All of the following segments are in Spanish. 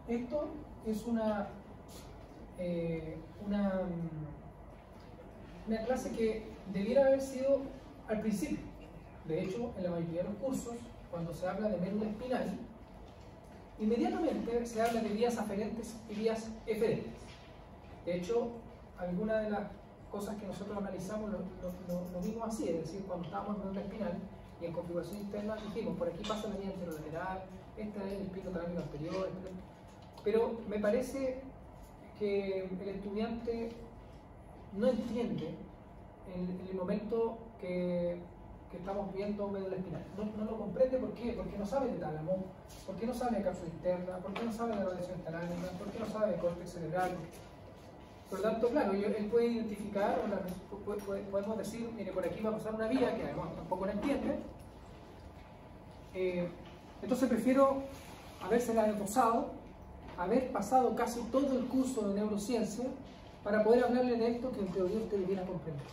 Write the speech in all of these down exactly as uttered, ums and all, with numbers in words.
esto es una, eh, una, una clase que debiera haber sido al principio. De hecho, en la mayoría de los cursos, cuando se habla de médula espinal, inmediatamente se habla de vías aferentes y vías eferentes. De hecho, algunas de las cosas que nosotros analizamos lo, lo, lo, lo vimos así, es decir, cuando estábamos en médula espinal y en configuración interna dijimos, por aquí pasa la vía anterolateral, esta es el pico talámico anterior, pero me parece que el estudiante no entiende en, en el momento que, que estamos viendo médula espinal. No, no lo comprende, ¿por qué? Porque no sabe de tálamo, porque no sabe de cápsula interna, porque no sabe de radiación talámica, porque no sabe de córtex cerebral. Por lo tanto, claro, él puede identificar, o la, podemos decir, mire, por aquí va a pasar una vía que además tampoco la entiende. Eh, entonces prefiero habérsela esbozado, haber pasado casi todo el curso de neurociencia para poder hablarle de esto que en teoría usted debiera comprender.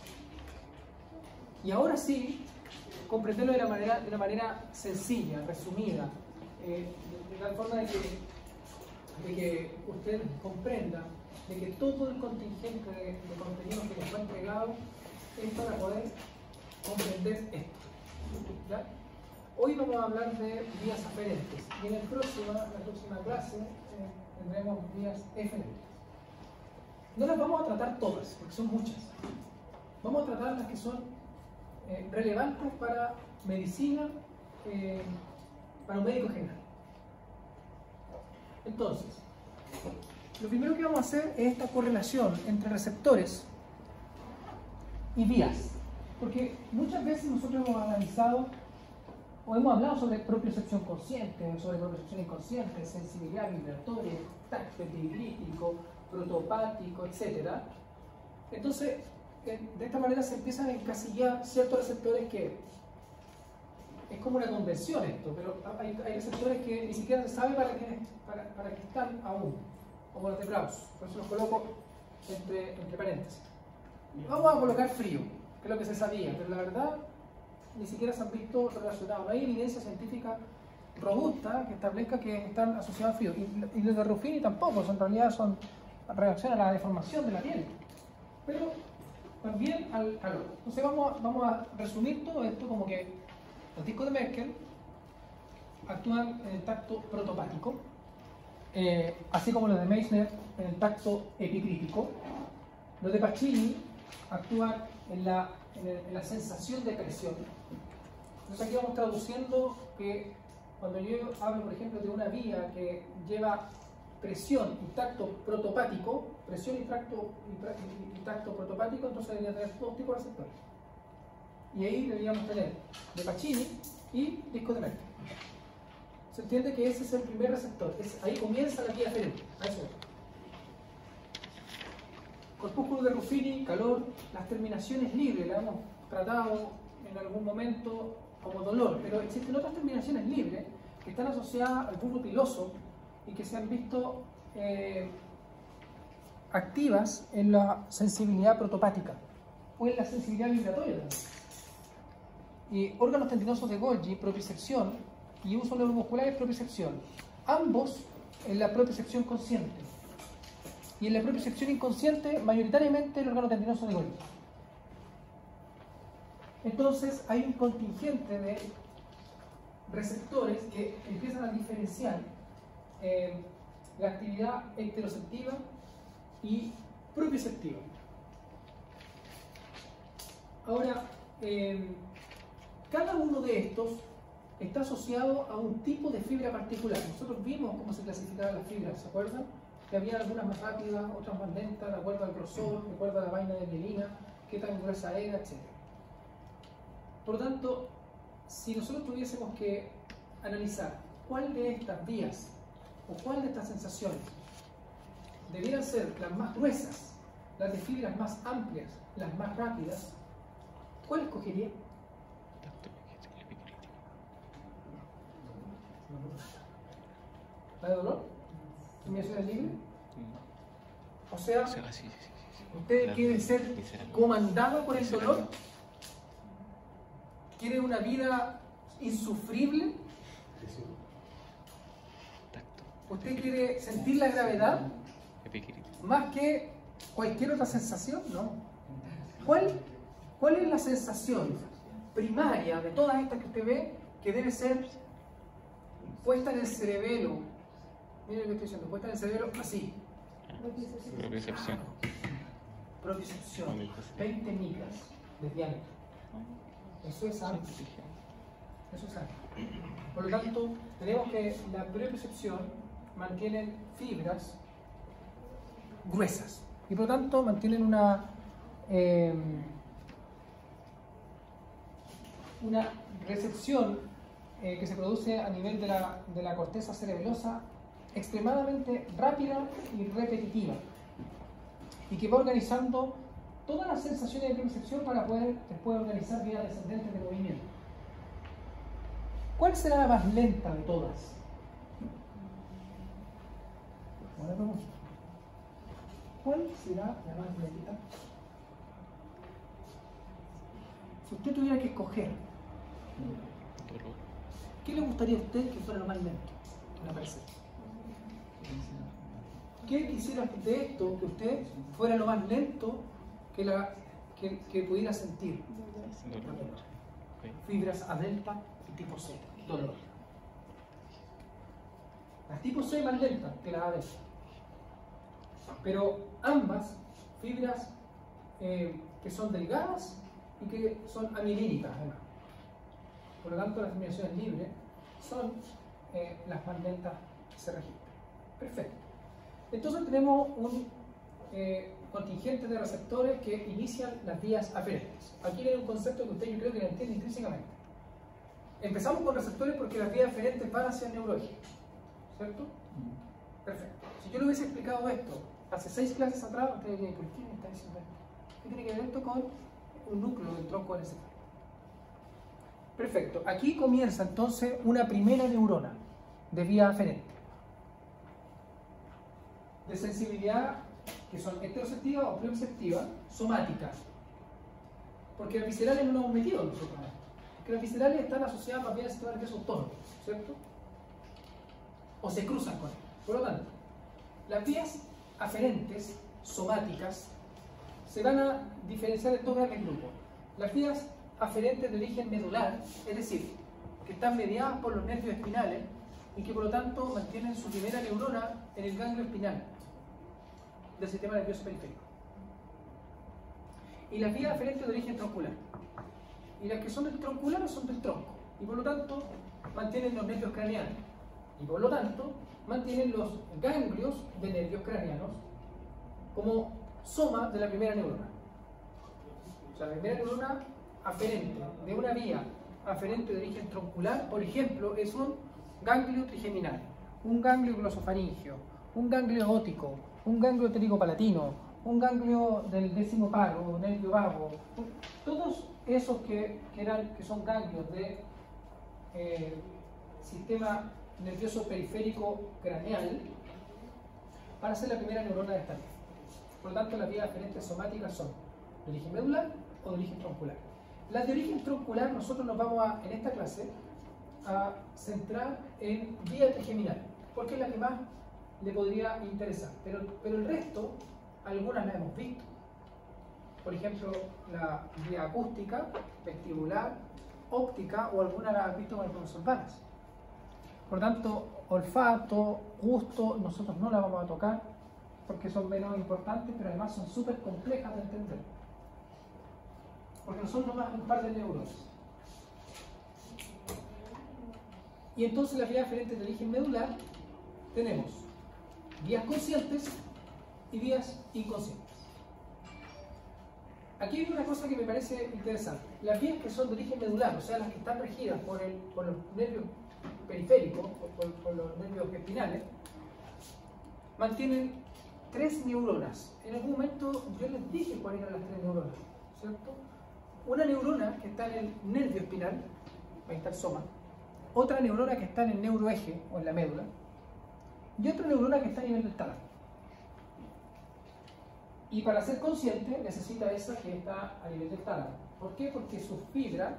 Y ahora sí, comprenderlo de una manera, de una manera sencilla, resumida, eh, de, de tal forma de que, de que usted comprenda de que todo el contingente de, de contenido que les fue entregado es para poder comprender esto. ¿Ya? Hoy vamos a hablar de vías aferentes y en el próximo, la próxima clase eh, tendremos vías eferentes. No las vamos a tratar todas, porque son muchas. Vamos a tratar las que son eh, relevantes para medicina, eh, para un médico general. Entonces, lo primero que vamos a hacer es esta correlación entre receptores y vías, porque muchas veces nosotros hemos analizado o hemos hablado sobre propiocepción consciente, sobre propiocepción inconsciente, sensibilidad vibratoria, tacto epigrítico, protopático, etcétera. Entonces, de esta manera se empiezan a encasillar ciertos receptores que es como una convención esto, pero hay, hay receptores que ni siquiera se sabe para qué, para, para qué están aún, como los de Brauss, por eso los coloco entre, entre paréntesis. Vamos a colocar frío, que es lo que se sabía, pero la verdad ni siquiera se han visto relacionados. No hay evidencia científica robusta que establezca que están asociados a frío. Y, y los de Ruffini tampoco, en realidad son reacción a la deformación de la piel. Pero también al calor. Entonces vamos a, vamos a resumir todo esto como que los discos de Merkel actúan en el tacto protopático, eh, así como los de Meissner en el tacto epicrítico. Los de Pacini actúan en la, en, el, en la sensación de presión. Entonces aquí vamos traduciendo que cuando yo hablo, por ejemplo, de una vía que lleva presión y tacto protopático, presión y tacto, y, y tacto protopático, entonces debería tener dos tipos de receptores. Y ahí deberíamos tener de Pacini y disco de Merkel. Se entiende que ese es el primer receptor, es, ahí comienza la vía aferente. A eso. Corpúsculo de Ruffini, calor, las terminaciones libres, las hemos tratado en algún momento como dolor, pero existen otras terminaciones libres que están asociadas al bulbo piloso y que se han visto eh, activas en la sensibilidad protopática o en la sensibilidad vibratoria también. Y órganos tendinosos de Golgi, propiocepción, y uso neuromuscular es propiocepción, ambos en la propiocepción consciente. Y en la propiocepción inconsciente, mayoritariamente el órgano tendinoso de Golgi. Entonces hay un contingente de receptores que empiezan a diferenciar eh, la actividad ecteroceptiva y propioceptiva. Ahora, eh, cada uno de estos está asociado a un tipo de fibra particular. Nosotros vimos cómo se clasificaban las fibras, ¿se acuerdan? Que había algunas más rápidas, otras más lentas, de acuerdo al grosor, de acuerdo a la vaina de mielina, qué tan gruesa era, etcétera. Por lo tanto, si nosotros tuviésemos que analizar cuál de estas vías o cuál de estas sensaciones debieran ser las más gruesas, las de fibras más amplias, las más rápidas, ¿cuál escogería? ¿La de dolor? ¿Terminaciones libres? O sea, ¿usted quiere ser comandado por el dolor? ¿Quiere una vida insufrible? ¿Usted quiere sentir la gravedad más que cualquier otra sensación? No. ¿Cuál, cuál es la sensación primaria de todas estas que usted ve que debe ser puesta en el cerebelo? Miren lo que estoy diciendo, puesta en el cerebelo así. Propiocepción. Propiocepción. veinte micras de diámetro. Eso es algo. Eso es algo. Por lo tanto, tenemos que la propiocepción mantiene fibras gruesas y por lo tanto mantienen una eh, una recepción eh, que se produce a nivel de la, de la corteza cerebelosa extremadamente rápida y repetitiva y que va organizando todas las sensaciones de propiocepción para poder después organizar vías descendentes de movimiento. ¿Cuál será la más lenta de todas? Buena pregunta. ¿Cuál será la más lenta? Si usted tuviera que escoger, ¿qué le gustaría a usted que fuera lo más lento en aparecer? ¿Qué quisiera de esto que usted fuera lo más lento que, la, que, que pudiera sentir? Fibras A delta y tipo C, dolor. Las tipo C más lentas que las A delta. Pero ambas fibras eh, que son delgadas y que son amilínicas además. Por lo tanto, las terminaciones libres son eh, las más lentas que se registran. Perfecto. Entonces tenemos un eh, contingente de receptores que inician las vías aferentes. Aquí hay un concepto que usted yo creo que lo entiende intrínsecamente. Empezamos con receptores porque las vías aferentes van hacia el neuroeje, ¿cierto? Perfecto. Si yo le hubiese explicado esto hace seis clases atrás, usted diría, ¿por qué me está diciendo esto? ¿Qué tiene que ver esto con un núcleo del tronco del encéfalo? Perfecto. Aquí comienza entonces una primera neurona de vía aferente. De sensibilidad que son heteroceptivas o propioceptivas, somáticas. Porque las viscerales no nos hemos metido nosotros. Porque las viscerales están asociadas más bien al sistema nervioso autónomo, ¿cierto? O se cruzan con él. Por lo tanto, las vías aferentes, somáticas, se van a diferenciar en dos grandes grupos. Las vías aferentes de origen medular, es decir, que están mediadas por los nervios espinales y que por lo tanto mantienen su primera neurona en el ganglio espinal del sistema nervioso periférico. Y las vías aferentes de origen troncular. Y las que son del troncular son del tronco. Y por lo tanto mantienen los nervios craneales. Y por lo tanto mantienen los ganglios de nervios craneanos como soma de la primera neurona. O sea, la primera neurona aferente de una vía aferente de origen troncular, por ejemplo, es un ganglio trigeminal, un ganglio glosofaringio, un ganglio óptico, un ganglio pterigopalatino, un ganglio del décimo paro, nervio vago, todos esos que, que, eran, que son ganglios de eh, sistema nervioso periférico craneal, van a ser la primera neurona de esta vía. Por lo tanto, las vías aferentes somáticas son de origen medular o de origen troncular. Las de origen troncular, nosotros nos vamos a, en esta clase a centrar en vía trigeminal, porque es la que más le podría interesar. Pero, pero el resto, algunas las hemos visto. Por ejemplo, la vía acústica, vestibular, óptica o algunas las has visto con el profesor Vanas. Por lo tanto, olfato, gusto, nosotros no las vamos a tocar porque son menos importantes, pero además son súper complejas de entender. Porque no son nomás un par de neuronas. Y entonces las vías aferentes de origen medular tenemos vías conscientes y vías inconscientes. Aquí hay una cosa que me parece interesante. Las vías que son de origen medular, o sea, las que están regidas por, el, por los nervios periféricos, por, por, por los nervios espinales, mantienen tres neuronas. En algún momento yo les dije cuáles eran las tres neuronas, ¿cierto? Una neurona que está en el nervio espinal, ahí está el soma, otra neurona que está en el neuroeje o en la médula, y otra neurona que está a nivel del tálamo. Y para ser consciente necesita esa que está a nivel del tálamo. ¿Por qué? Porque su fibra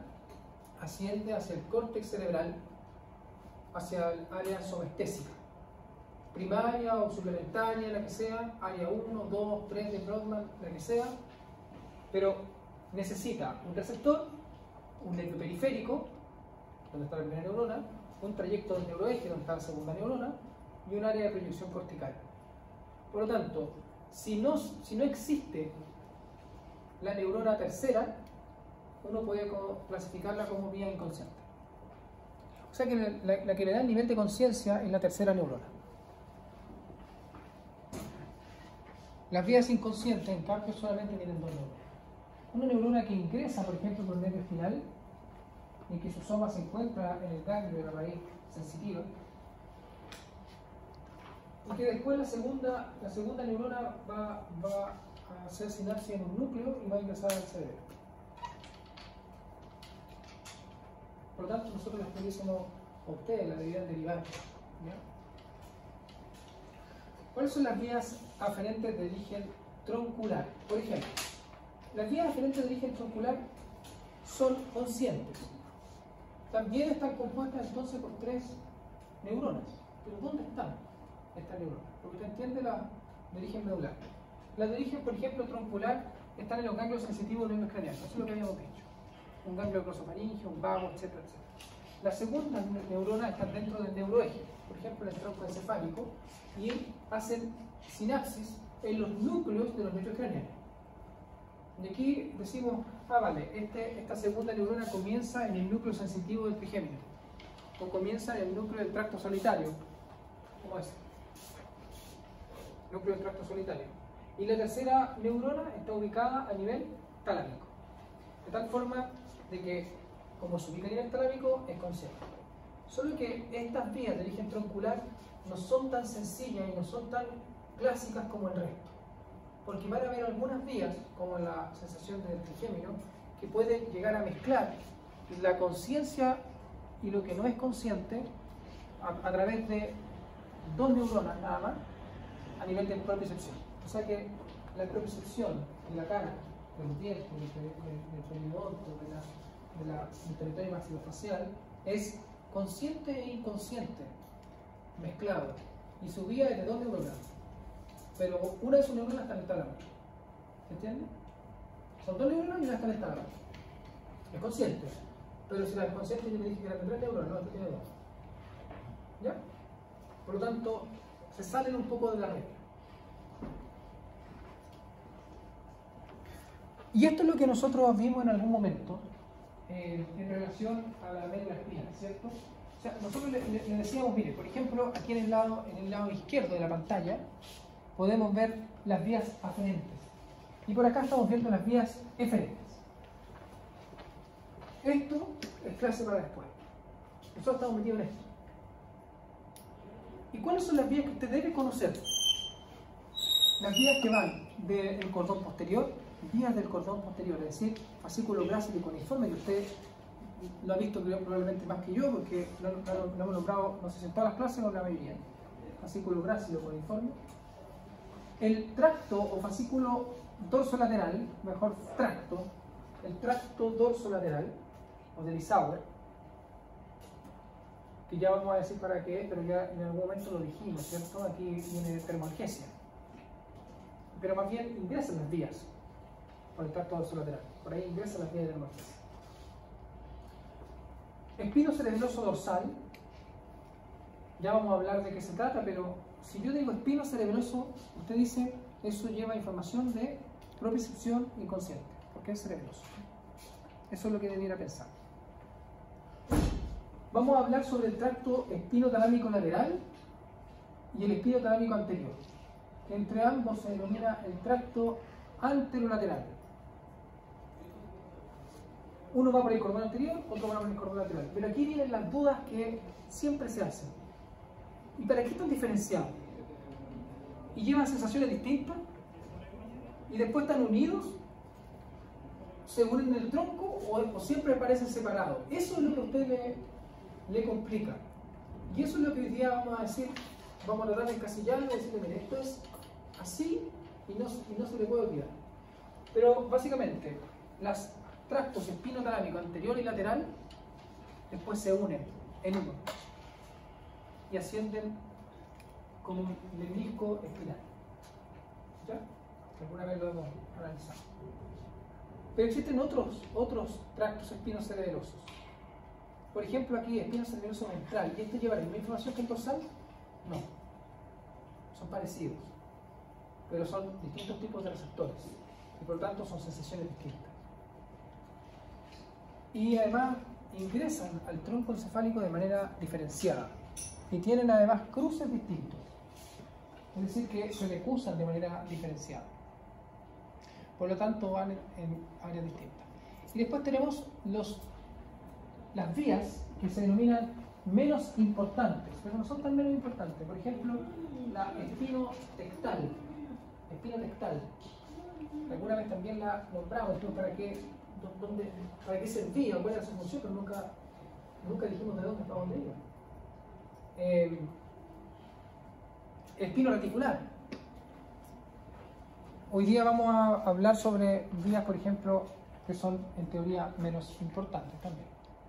asciende hacia el córtex cerebral, hacia el área somestésica. primaria o suplementaria, la que sea, área uno, dos, tres de Brodmann, la que sea, pero necesita un receptor, un nervio periférico, donde está la primera neurona, un trayecto del neuroeje, donde está la segunda neurona, y un área de proyección cortical. Por lo tanto, si no, si no existe la neurona tercera, uno puede clasificarla como vía inconsciente. O sea que la, la que le da el nivel de conciencia es la tercera neurona. Las vías inconscientes, en cambio, solamente tienen dos neuronas. Una neurona que ingresa, por ejemplo, por el nervio espinal, y que su soma se encuentra en el ganglio de la raíz sensitiva, y que después la segunda, la segunda neurona va, va a hacer sinapsis en un núcleo y va a ingresar al cerebro. Por lo tanto, nosotros les pudiésemos obtener la debida derivada. ¿Cuáles son las vías aferentes de origen troncular? Por ejemplo, las vías aferentes de origen troncular son conscientes. También están compuestas entonces por tres neuronas. ¿Pero dónde están estas neuronas? Porque usted entiende la de origen medular. Las de origen, por ejemplo, troncular, están en los ganglios sensitivos de los nervios craneales. Eso es lo que habíamos dicho. Un ganglio glosofaringeo, un vago, etcétera, etcétera. Las segundas neuronas están dentro del neuroeje, por ejemplo, en el tronco encefálico, y hacen sinapsis en los núcleos de los nervios craneales. Y aquí decimos, ah, vale, este, esta segunda neurona comienza en el núcleo sensitivo del trigémino, o comienza en el núcleo del tracto solitario, como es, núcleo del tracto solitario. Y la tercera neurona está ubicada a nivel talámico, de tal forma de que, como se ubica a nivel talámico, es consciente. Solo que estas vías de origen troncular no son tan sencillas y no son tan clásicas como el resto. Porque van a haber algunas vías, como la sensación del trigémino, que pueden llegar a mezclar la conciencia y lo que no es consciente a, a través de dos neuronas nada más a nivel de propriocepción. O sea que la propriocepción de la cara, de los dientes, del, del, del periodonto, de la, de la, del territorio maxilofacial, es consciente e inconsciente, mezclado. Y su vía es de dos neuronas. Pero una de sus neuronas está en el tálamo. ¿Se entiende? Son dos neuronas y una está en el tálamo. Es consciente. Pero si la es consciente, yo le dije que eran tres neuronas, no, esta tiene dos. ¿Ya? Por lo tanto, se salen un poco de la regla. Y esto es lo que nosotros vimos en algún momento eh, en relación a la médula espinal, ¿cierto? O sea, nosotros le, le, le decíamos, mire, por ejemplo, aquí en el, lado, en el lado izquierdo de la pantalla podemos ver las vías aferentes. Y por acá estamos viendo las vías eferentes. Esto es clase para después. Nosotros estamos metidos en esto. ¿Y cuáles son las vías que usted debe conocer? Las vías que van del cordón posterior, vías del cordón posterior, es decir, fascículo grácil y cuneiforme, que usted lo ha visto probablemente más que yo, porque lo, lo, lo hemos nombrado, no sé si en todas las clases o en la mayoría. Fascículo grácil o cuneiforme. El tracto o fascículo dorsolateral, mejor tracto, el tracto dorsolateral, o de Lissauer, que ya vamos a decir para qué es, pero ya en algún momento lo dijimos, ¿cierto? Aquí viene termoalgesia. Pero más bien ingresan las vías por el tracto dorsolateral, por ahí ingresan las vías de termoalgesia. Espino cerebeloso dorsal, ya vamos a hablar de qué se trata, pero si yo digo espino cerebeloso, usted dice, eso lleva información de propriocepción inconsciente, porque es cerebeloso. Eso es lo que debiera pensar. Vamos a hablar sobre el tracto espinotalámico lateral y el espinotalámico anterior. Entre ambos se denomina el tracto anterolateral. Uno va por el cordón anterior, otro va por el cordón lateral. Pero aquí vienen las dudas que siempre se hacen. ¿Y para qué están diferenciados? ¿Y llevan sensaciones distintas? ¿Y después están unidos? ¿Se unen en el tronco o, o siempre parecen separados? Eso es lo que a usted le, le complica. Y eso es lo que hoy día vamos a decir, vamos a tratar de encasillarlo y decirle, mire, esto es así y no, y no se le puede olvidar. Pero básicamente, los tractos espinotalámico anterior y lateral después se unen en uno y ascienden como un lemnisco espinal. ¿Ya? Alguna vez lo hemos analizado. Pero existen otros, otros tractos espinocerebelosos. Por ejemplo, aquí espinocerebeloso ventral. ¿Y este lleva la misma información que el dorsal? No. Son parecidos. Pero son distintos tipos de receptores. Y por lo tanto son sensaciones distintas. Y además ingresan al tronco encefálico de manera diferenciada. Y tienen además cruces distintos. Es decir, que se decusan de manera diferenciada. Por lo tanto, van en, en áreas distintas. Y después tenemos los, las vías que se denominan menos importantes, pero no son tan menos importantes. Por ejemplo, la espinotectal. Espinotectal. Alguna vez también la nombramos, para qué, dónde, para qué servía, cuál era su función, pero nunca, nunca dijimos de dónde, para dónde iba. Eh, espino reticular. Hoy día vamos a hablar sobre vías, por ejemplo, que son en teoría menos importantes también.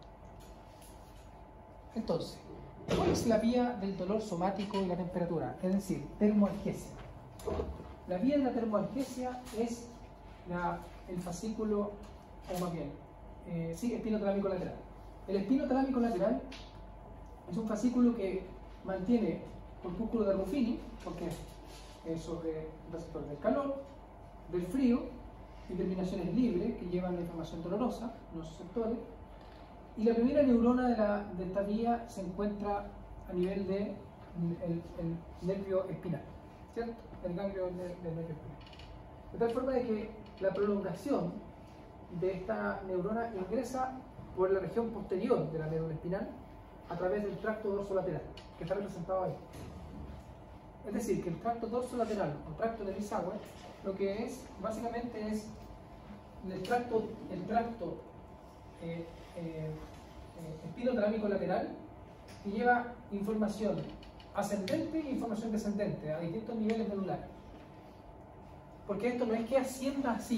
Entonces, ¿cuál es la vía del dolor somático y la temperatura? Es decir, termoalgesia. La vía de la termoalgesia es la, el fascículo, o más bien, eh, sí, espino talámico lateral. El espino talámico lateral es un fascículo que mantiene corpúsculo de Ruffini, porque es sobre el receptor del calor, del frío y terminaciones libres que llevan la información dolorosa, los receptores. Y la primera neurona de, la, de esta vía se encuentra a nivel del de el, el nervio espinal, ¿cierto? El ganglio del, del nervio espinal. De tal forma de que la prolongación de esta neurona ingresa por la región posterior de la médula espinal a través del tracto dorsolateral, que está representado ahí. Es decir, que el tracto dorsolateral o tracto de Lisauer lo que es, básicamente es el tracto, el tracto eh, eh, eh, espinotalámico lateral, que lleva información ascendente e información descendente a distintos niveles medulares. Porque esto no es que ascienda así,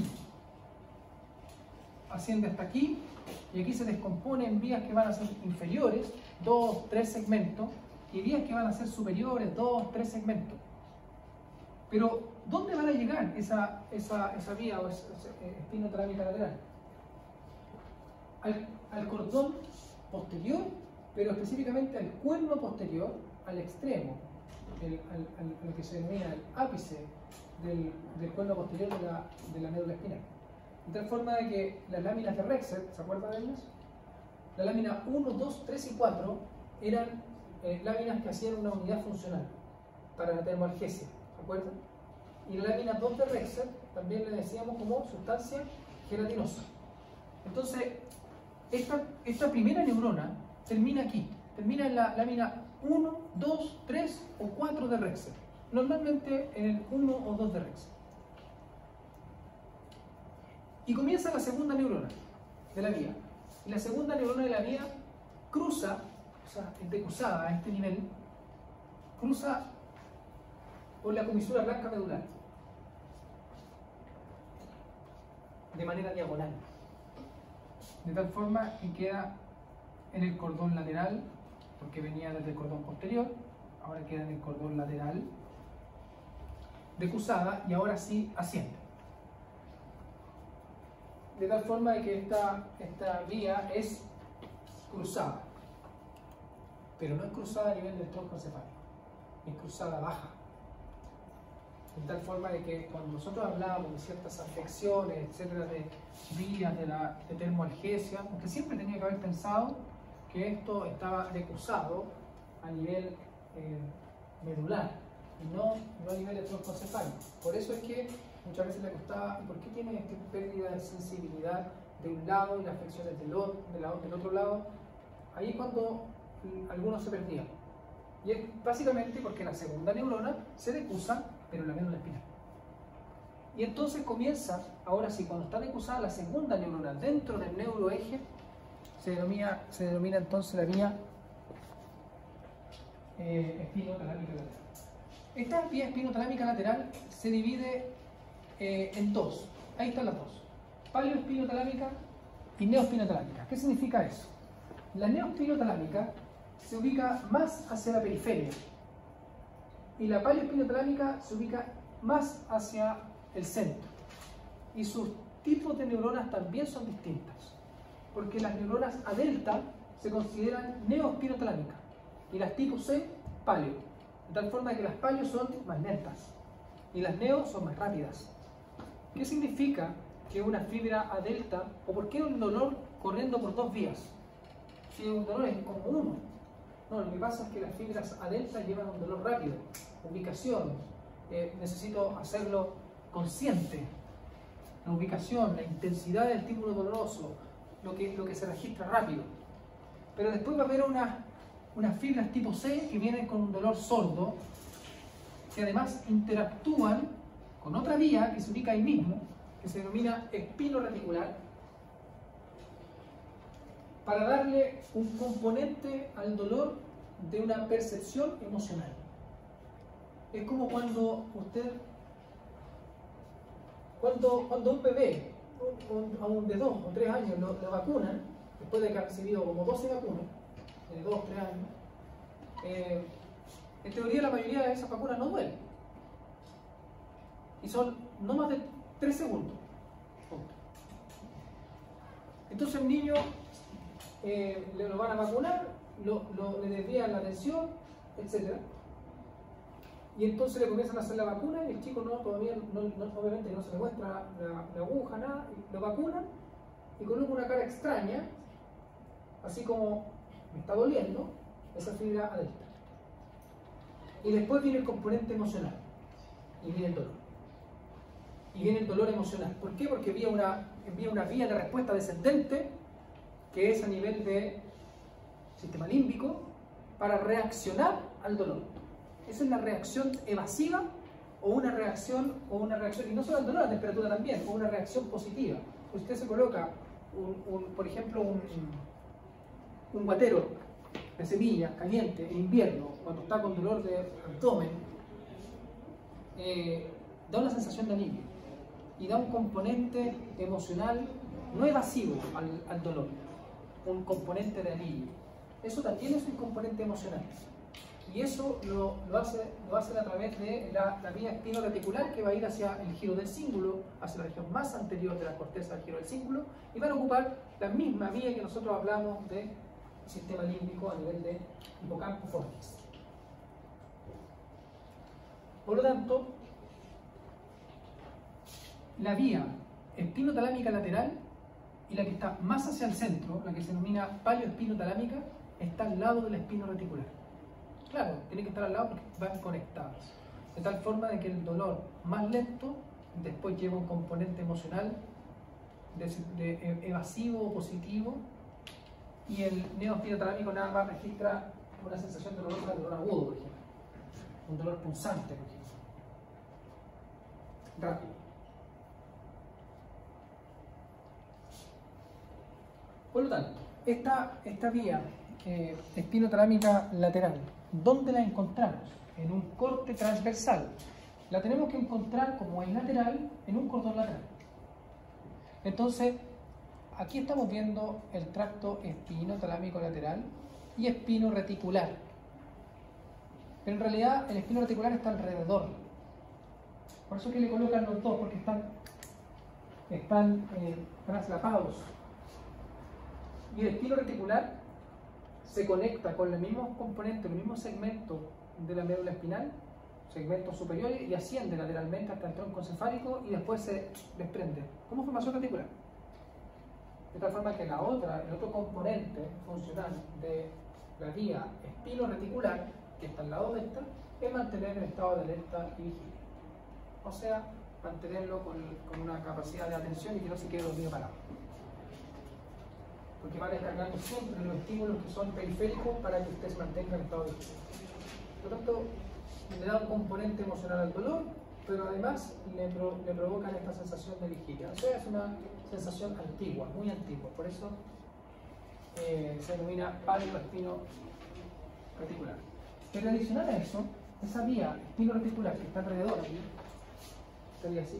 asciende hasta aquí y aquí se descompone en vías que van a ser inferiores, dos, tres segmentos, y vías que van a ser superiores, dos, tres segmentos. Pero, ¿dónde van a llegar esa, esa, esa vía o esa, esa espinotalámica lateral? Al, al cordón posterior, pero específicamente al cuerno posterior, al extremo, el, al, al, al que se denomina el ápice del, del cuerno posterior de la, de la médula espinal. De tal forma de que las láminas de Rexer, ¿se acuerdan de ellas? La lámina uno, dos, tres y cuatro eran eh, láminas que hacían una unidad funcional para la termoalgesia, ¿se acuerdan? Y la lámina dos de Rexer también le decíamos como sustancia gelatinosa. Entonces, esta, esta primera neurona termina aquí, termina en la lámina uno, dos, tres o cuatro de Rexer, normalmente en el uno o dos de Rexer. Y comienza la segunda neurona de la vía. Y la segunda neurona de la vía cruza, o sea, es decusada a este nivel, cruza por la comisura blanca medular, de manera diagonal, de tal forma que queda en el cordón lateral, porque venía desde el cordón posterior, ahora queda en el cordón lateral, decusada, y ahora sí asciende. De tal forma de que esta, esta vía es cruzada, pero no es cruzada a nivel del tronco encefálico, es cruzada baja. De tal forma de que cuando nosotros hablábamos de ciertas afecciones, etcétera, de vías de la de termoalgesia, aunque siempre tenía que haber pensado que esto estaba decusado a nivel eh, medular y no, no a nivel del tronco encefálico. Por eso es que muchas veces le costaba, ¿y por qué tiene esta pérdida de sensibilidad de un lado y las afecciones del otro, de la, del otro lado? Ahí es cuando algunos se perdían. Y es básicamente porque la segunda neurona se decusa, pero en la médula espinal. Y entonces comienza, ahora sí, cuando está decusada la segunda neurona dentro del neuroeje, se denomina, se denomina entonces la vía eh, espinotalámica lateral. Esta vía espinotalámica lateral se divide eh, en dos. Ahí están las dos: paleoespinotalámica y neoespinotalámica. ¿Qué significa eso? La neoespinotalámica se ubica más hacia la periferia y la palioespinotalámica se ubica más hacia el centro. Y sus tipos de neuronas también son distintas, porque las neuronas A delta se consideran neoespinotalámicas y las tipo C, palio, de tal forma que las palio son más lentas y las neo son más rápidas. ¿Qué significa que una fibra A delta, o por qué un dolor corriendo por dos vías? Si un dolor es como uno. No, lo que pasa es que las fibras A delta llevan un dolor rápido, ubicación, eh, necesito hacerlo consciente, la ubicación, la intensidad del estímulo doloroso, lo que, lo que se registra rápido. Pero después va a haber unas unas fibras tipo C que vienen con un dolor sordo, que además interactúan con otra vía que se ubica ahí mismo, que se denomina espino reticular, para darle un componente al dolor de una percepción emocional. Es como cuando usted, cuando, cuando un bebé, un, a un de dos o tres años lo, lo vacunan, después de que ha recibido como doce vacunas, de dos o tres años, eh, en teoría la mayoría de esas vacunas no duelen. Y son no más de tres segundos. Entonces el niño eh, le lo van a vacunar, lo, lo, le desvían la atención, etcétera. Y entonces le comienzan a hacer la vacuna y el chico no, todavía, no, no, obviamente no se le muestra la, la aguja, nada, y lo vacunan y coloca una cara extraña, así como me está doliendo, esa fibra A delta. Y después viene el componente emocional y viene el dolor. Y viene el dolor emocional. ¿Por qué? Porque envía una, envía una vía de respuesta descendente que es a nivel de sistema límbico para reaccionar al dolor. Esa es la reacción evasiva o una reacción, o una reacción, y no solo al dolor, a la temperatura también, o una reacción positiva. Usted se coloca, un, un, por ejemplo, un, un guatero de semilla caliente en invierno, cuando está con dolor de abdomen, eh, da una sensación de alivio y da un componente emocional no evasivo al, al dolor, un componente de alivio. Eso también es un componente emocional. Y eso lo, lo, hace, lo hacen a través de la, la vía espino-reticular, que va a ir hacia el giro del cíngulo, hacia la región más anterior de la corteza del giro del cíngulo, y van a ocupar la misma vía que nosotros hablamos de sistema límbico a nivel de hipocampo fortis. Por lo tanto, la vía espinotalámica lateral y la que está más hacia el centro, la que se denomina palioespinotalámica, está al lado de la espino reticular. Claro, tiene que estar al lado porque van conectadas. De tal forma de que el dolor más lento después lleva un componente emocional de, de evasivo o positivo, y el neoespinotalámico nada más registra una sensación dolorosa de dolor agudo, por ejemplo. Un dolor pulsante, por ejemplo. Rápido. Por lo tanto, esta, esta vía eh, espinotalámica lateral, ¿dónde la encontramos? En un corte transversal. La tenemos que encontrar, como es lateral, en un cordón lateral. Entonces, aquí estamos viendo el tracto espinotalámico lateral y espino reticular. Pero en realidad el espino reticular está alrededor. Por eso es que le colocan los dos, porque están, están eh, traslapados. Y el espino reticular se conecta con el mismo componente, el mismo segmento de la médula espinal, segmentos superiores, y asciende lateralmente hasta el tronco encefálico y después se desprende como formación reticular. De tal forma que la otra, el otro componente funcional de la vía espino-reticular, que está al lado de esta, es mantener el estado de alerta y vigilia. O sea, mantenerlo con, con una capacidad de atención y que no se quede dormido parado. Porque va descargando siempre los estímulos que son periféricos para que usted se mantenga en estado de vigilia. Por lo tanto, le da un componente emocional al dolor, pero además le, pro, le provocan esta sensación de vigilia. O sea, es una sensación antigua, muy antigua. Por eso eh, se denomina pánico espino reticular. Pero adicional a eso, esa vía espino reticular que está alrededor aquí, sería así,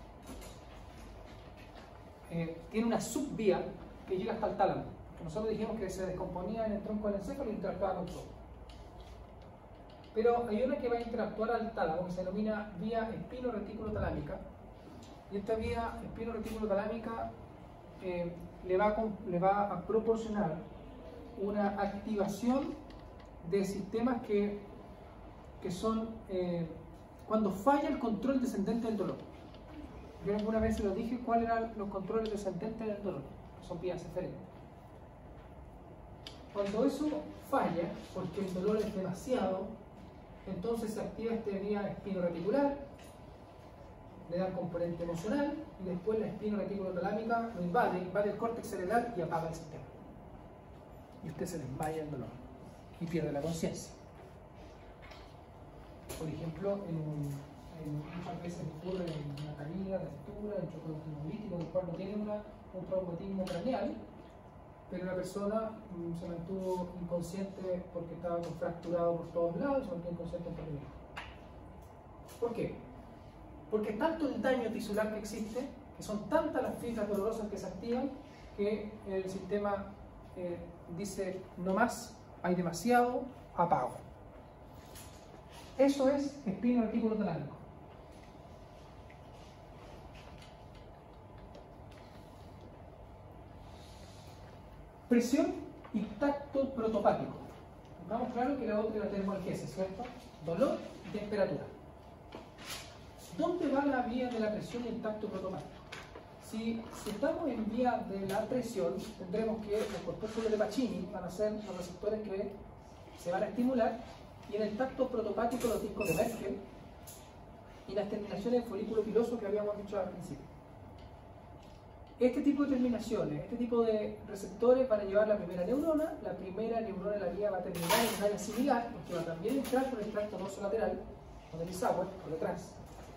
eh, tiene una subvía que llega hasta el tálamo. Que nosotros dijimos que se descomponía en el tronco del encéfalo y interactuaba con todo. pero hay una que va a interactuar al tálamo que se denomina vía espino-retículo-talámica, y esta vía espino-retículo-talámica eh, le, va a, le va a proporcionar una activación de sistemas que, que son eh, cuando falla el control descendente del dolor. Yo alguna vez se lo dije cuáles eran los controles descendentes del dolor, que son vías eferentes. Cuando eso falla, porque el dolor es demasiado, entonces se activa esta vía espino-reticular, le da el componente emocional, y después la espino-retículo-talámica lo invade, invade el córtex cerebral y apaga el sistema. Y usted se desmaya del dolor y pierde la conciencia. Por ejemplo, en un, en, muchas veces ocurre en una caída, fractura, en choque automovilístico, en el cual no tiene una, un traumatismo craneal, pero la persona mm, se mantuvo inconsciente porque estaba fracturado por todos lados, se mantuvo inconsciente por el mismo. ¿Por qué? Porque tanto el daño tisular que existe, que son tantas las fibras dolorosas que se activan, que el sistema eh, dice no más, hay demasiado, apago. Eso es espino-retículo-talámico. Presión y tacto protopático. Vamos claro que la otra es la termoalgesia, ¿cierto? Dolor y temperatura. ¿Dónde va la vía de la presión y el tacto protopático? Si, si estamos en vía de la presión, tendremos que los corpúsculos de Pacini van a ser los receptores que se van a estimular, y en el tacto protopático los discos de Merkel y las terminaciones de folículo piloso que habíamos dicho al principio. Este tipo de terminaciones, este tipo de receptores van a llevar la primera neurona. La primera neurona de la vía va a terminar en un área similar, porque va a también entrar por el tracto dorsolateral, con el Isauer, por detrás.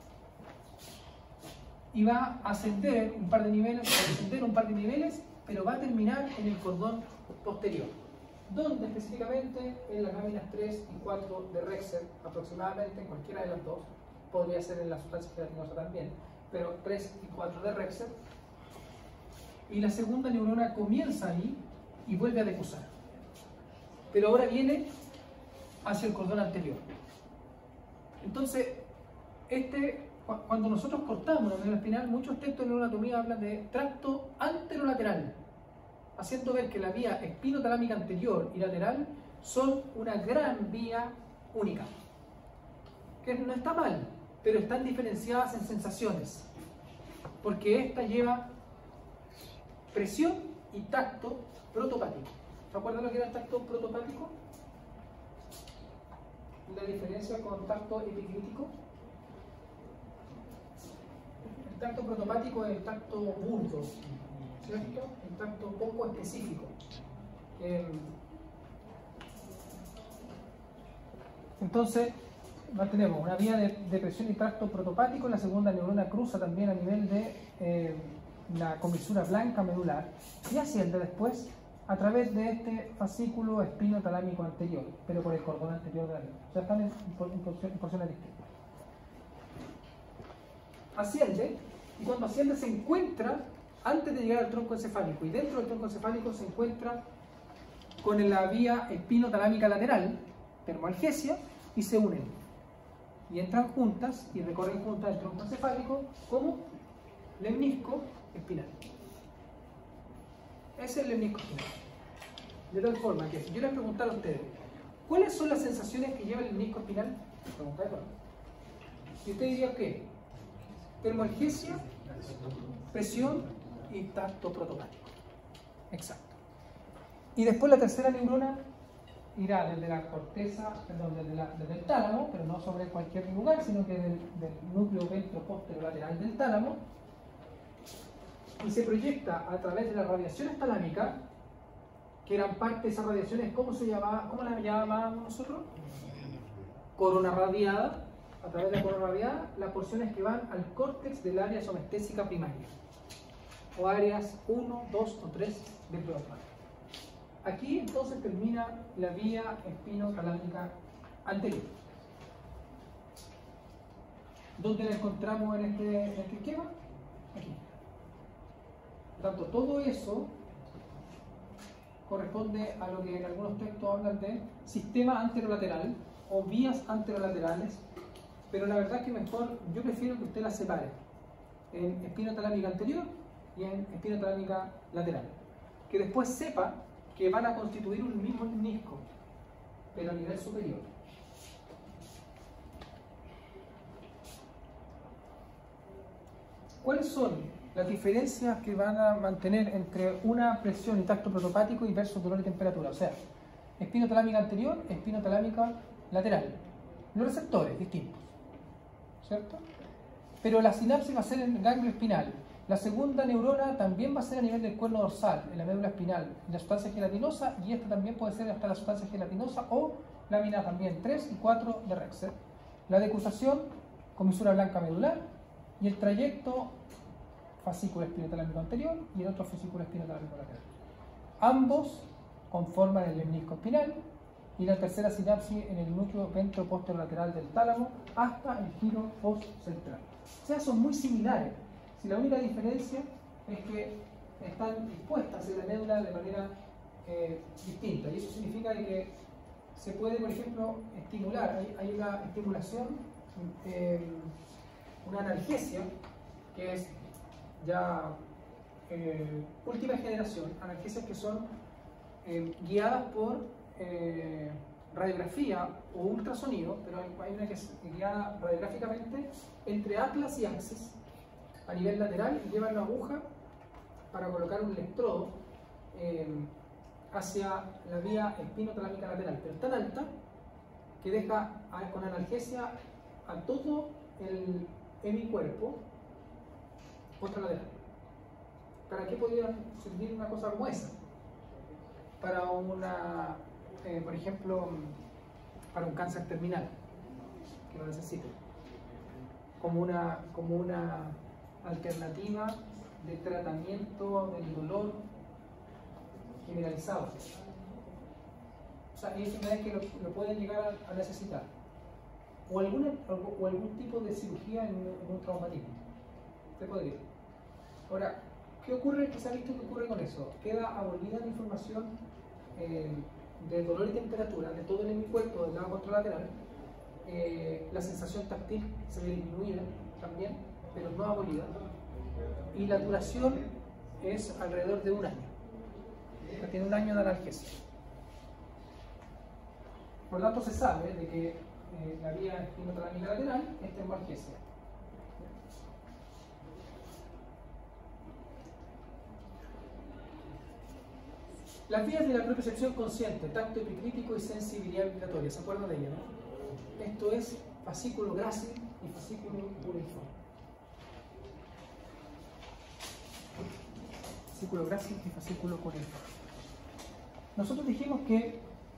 Y va a ascender un par de niveles, va a ascender un par de niveles, pero va a terminar en el cordón posterior. ¿Dónde específicamente? En las láminas tres y cuatro de Rexer, aproximadamente, en cualquiera de las dos. Podría ser en la sustancia gelatinosa también, pero tres y cuatro de Rexer. Y la segunda neurona comienza ahí y vuelve a decusar. Pero ahora viene hacia el cordón anterior. Entonces, este, cuando nosotros cortamos la médula espinal, muchos textos de neuroanatomía hablan de tracto anterolateral, haciendo ver que la vía espinotalámica anterior y lateral son una gran vía única. Que no está mal, pero están diferenciadas en sensaciones. Porque esta lleva presión y tacto protopático. ¿Se acuerdan lo que era el tacto protopático? La diferencia con tacto epiclítico. El tacto protopático es el tacto burdo, ¿cierto? El tacto poco específico. Eh, entonces, mantenemos una vía de, de presión y tacto protopático. La segunda neurona cruza también a nivel de eh, la comisura blanca medular y asciende después a través de este fascículo espinotalámico anterior, pero por el cordón anterior de la vía. O sea, están en, en, en porciones distintas. Asciende, y cuando asciende se encuentra antes de llegar al tronco encefálico, y dentro del tronco encefálico se encuentra con la vía espinotalámica lateral, termoalgesia, y se unen. Y entran juntas y recorren juntas el tronco encefálico como lemnisco espinal. Ese es el lemnisco espinal. De tal forma que si yo les preguntara a ustedes, ¿cuáles son las sensaciones que lleva el lemnisco espinal? Pregunta de nuevo. Y usted diría que termoalgesia, presión y tacto protopático. Exacto. Y después la tercera neurona irá desde la corteza, perdón, desde, la, desde el tálamo, pero no sobre cualquier lugar, sino que del, del núcleo ventroposterolateral del tálamo, y se proyecta a través de las radiaciones talámicas, que eran parte de esas radiaciones, ¿cómo se llamaba? ¿Cómo las llamábamos nosotros? Corona radiada. A través de la corona radiada, las porciones que van al córtex del área somestésica primaria, o áreas uno, dos o tres del plasma. Aquí entonces termina la vía espinotalámica anterior. ¿Dónde la encontramos en este, en este esquema? Aquí. Por tanto, todo eso corresponde a lo que en algunos textos hablan de sistema anterolateral o vías anterolaterales, pero la verdad es que mejor, yo prefiero que usted las separe en espinotalámica anterior y en espinotalámica lateral. Que después sepa que van a constituir un mismo menisco, pero a nivel superior. ¿Cuáles son las diferencias que van a mantener entre una presión y tacto protopático y versus dolor y temperatura? O sea, espinotalámica anterior, espinotalámica lateral. Los receptores distintos, ¿cierto? Pero la sinapsis va a ser en el ganglio espinal. La segunda neurona también va a ser a nivel del cuerno dorsal, en la médula espinal, en la sustancia gelatinosa, y esta también puede ser hasta la sustancia gelatinosa o lámina también tres y cuatro de Rexer. La decursación, comisura blanca medular, y el trayecto fascículo espinotalámico anterior y el otro fascículo espinotalámico lateral. Ambos conforman el menisco espinal y la tercera sinapsis en el núcleo ventro-posterolateral del tálamo hasta el giro post-central. O sea, son muy similares. Si la única diferencia es que están dispuestas en la médula de manera eh, distinta, y eso significa que se puede, por ejemplo, estimular. Hay, hay una estimulación, eh, una analgesia, que es ya eh, última generación, analgesias que son eh, guiadas por eh, radiografía o ultrasonido, pero hay, hay una que es guiada radiográficamente entre atlas y axis a nivel lateral, y llevan una aguja para colocar un electrodo eh, hacia la vía espinotalámica lateral, pero tan alta que deja a, con analgesia a todo el hemicuerpo contralateral. ¿Para qué podría servir una cosa como esa? Para una, eh, por ejemplo, para un cáncer terminal que lo necesite, como una, como una alternativa de tratamiento del dolor generalizado. O sea, hay enfermedades que lo, lo pueden llegar a, a necesitar. O, alguna, o algún tipo de cirugía en, en un traumatismo. Se podría. Ahora, ¿qué ocurre? ¿Qué se ha visto que ocurre con eso? Queda abolida la información eh, de dolor y temperatura de todo el hemicuerpo del lado contralateral. Eh, la sensación táctil se ve disminuida también, pero no abolida. Y la duración es alrededor de un año. Tiene un año de analgesia. Por lo tanto, se sabe de que eh, la vía espinotalámica lateral es termoalgesia. Las vías de la propiocepción consciente, tacto epicrítico y sensibilidad vibratoria, ¿se acuerdan de ella, no? Esto es fascículo grácil y fascículo cuneiforme. Fascículo grácil y fascículo cuneiforme. Nosotros dijimos que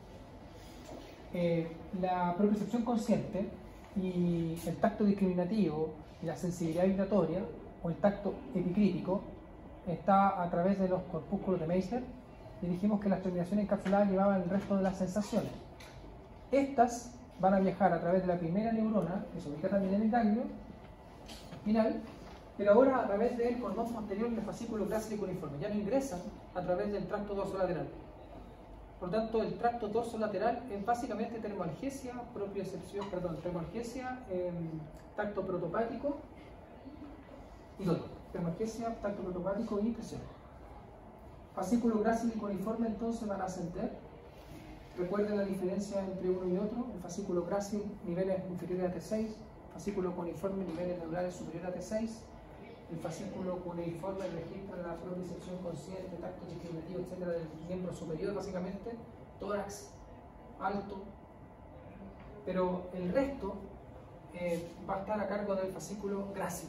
eh, la propiocepción consciente y el tacto discriminativo y la sensibilidad vibratoria, o el tacto epicrítico, está a través de los corpúsculos de Meissner, y dijimos que las terminaciones encapsuladas llevaban el resto de las sensaciones. Estas van a viajar a través de la primera neurona, que se ubica también en el ganglio espinal, pero ahora a través del cordón posterior del fascículo grácil y cuneiforme. Ya no ingresan a través del tracto dorsolateral. Por tanto, el tracto dorsolateral es básicamente termoalgesia, propiocepción, perdón, termoalgesia, eh, tacto protopático y dolor. Termoalgesia, tacto protopático y presión. Fascículo grácil y cuneiforme entonces van a ascender. Recuerden la diferencia entre uno y otro. El fascículo grácil, niveles inferiores a T seis. Fascículo cuneiforme, niveles neurales superiores a T seis. El fascículo cuneiforme registra la propiocepción consciente, tacto discriminativo, etcétera, del miembro superior, básicamente, tórax, alto. Pero el resto eh, va a estar a cargo del fascículo grácil.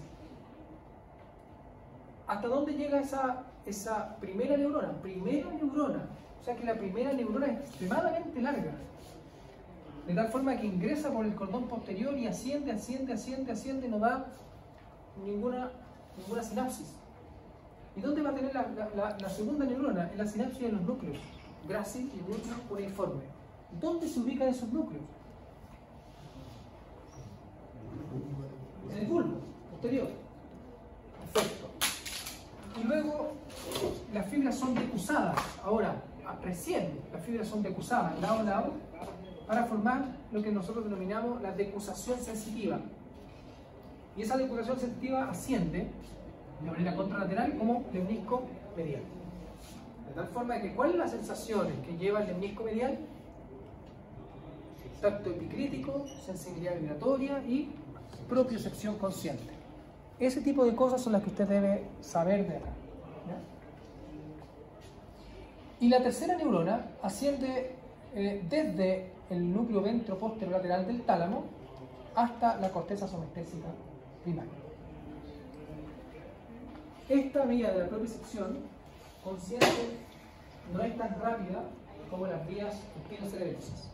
¿Hasta dónde llega esa, esa primera neurona? Primera neurona. O sea que la primera neurona es extremadamente larga. De tal forma que ingresa por el cordón posterior y asciende, asciende, asciende, asciende y no da ninguna, ninguna sinapsis. ¿Y dónde va a tener la, la, la, la segunda neurona? En la sinapsis de los núcleos, grácil y núcleo cuneiforme. ¿Dónde se ubican esos núcleos? En el bulbo posterior. Perfecto. Y luego las fibras son decusadas. Ahora, recién las fibras son decusadas lado a lado para formar lo que nosotros denominamos la decusación sensitiva. Y esa decusación sensitiva asciende de manera contralateral como lemnisco medial. De tal forma que ¿cuáles son las sensaciones que lleva el lemnisco medial? Tacto epicrítico, sensibilidad vibratoria y propiocepción consciente. Ese tipo de cosas son las que usted debe saber de acá, ¿ya? Y la tercera neurona asciende eh, desde el núcleo ventroposterolateral del tálamo hasta la corteza somestésica primaria. Esta vía de la propiocepción consciente no es tan rápida como las vías espinocerebrosas.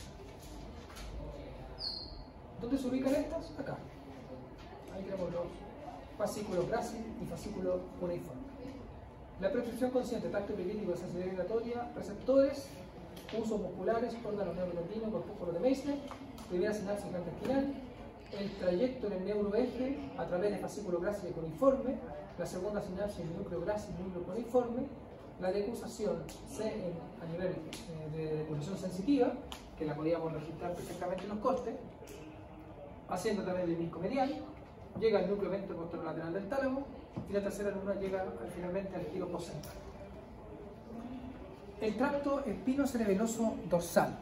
¿Dónde se ubican estas? Acá. Ahí tenemos los fascículos gráciles y fascículos cuneiformes. La propiocepción consciente, tacto epicrítico, sensibilidad vibratoria, receptores, usos musculares, órganos neuroendocrinos, corpúsculos de Meissner, primera sinapsis espinal, el trayecto en el neuroeje a través de fascículo grácil y cuneiforme, la segunda sinapsis en el núcleo grácil y núcleo cuneiforme, la decusación C en, a nivel eh, de decusación sensitiva, que la podíamos registrar perfectamente en los cortes, haciendo a través del disco medial, llega al núcleo ventroposterolateral del tálamo y la tercera neurona llega al, finalmente al giro postcentral. El tracto espinocerebeloso dorsal.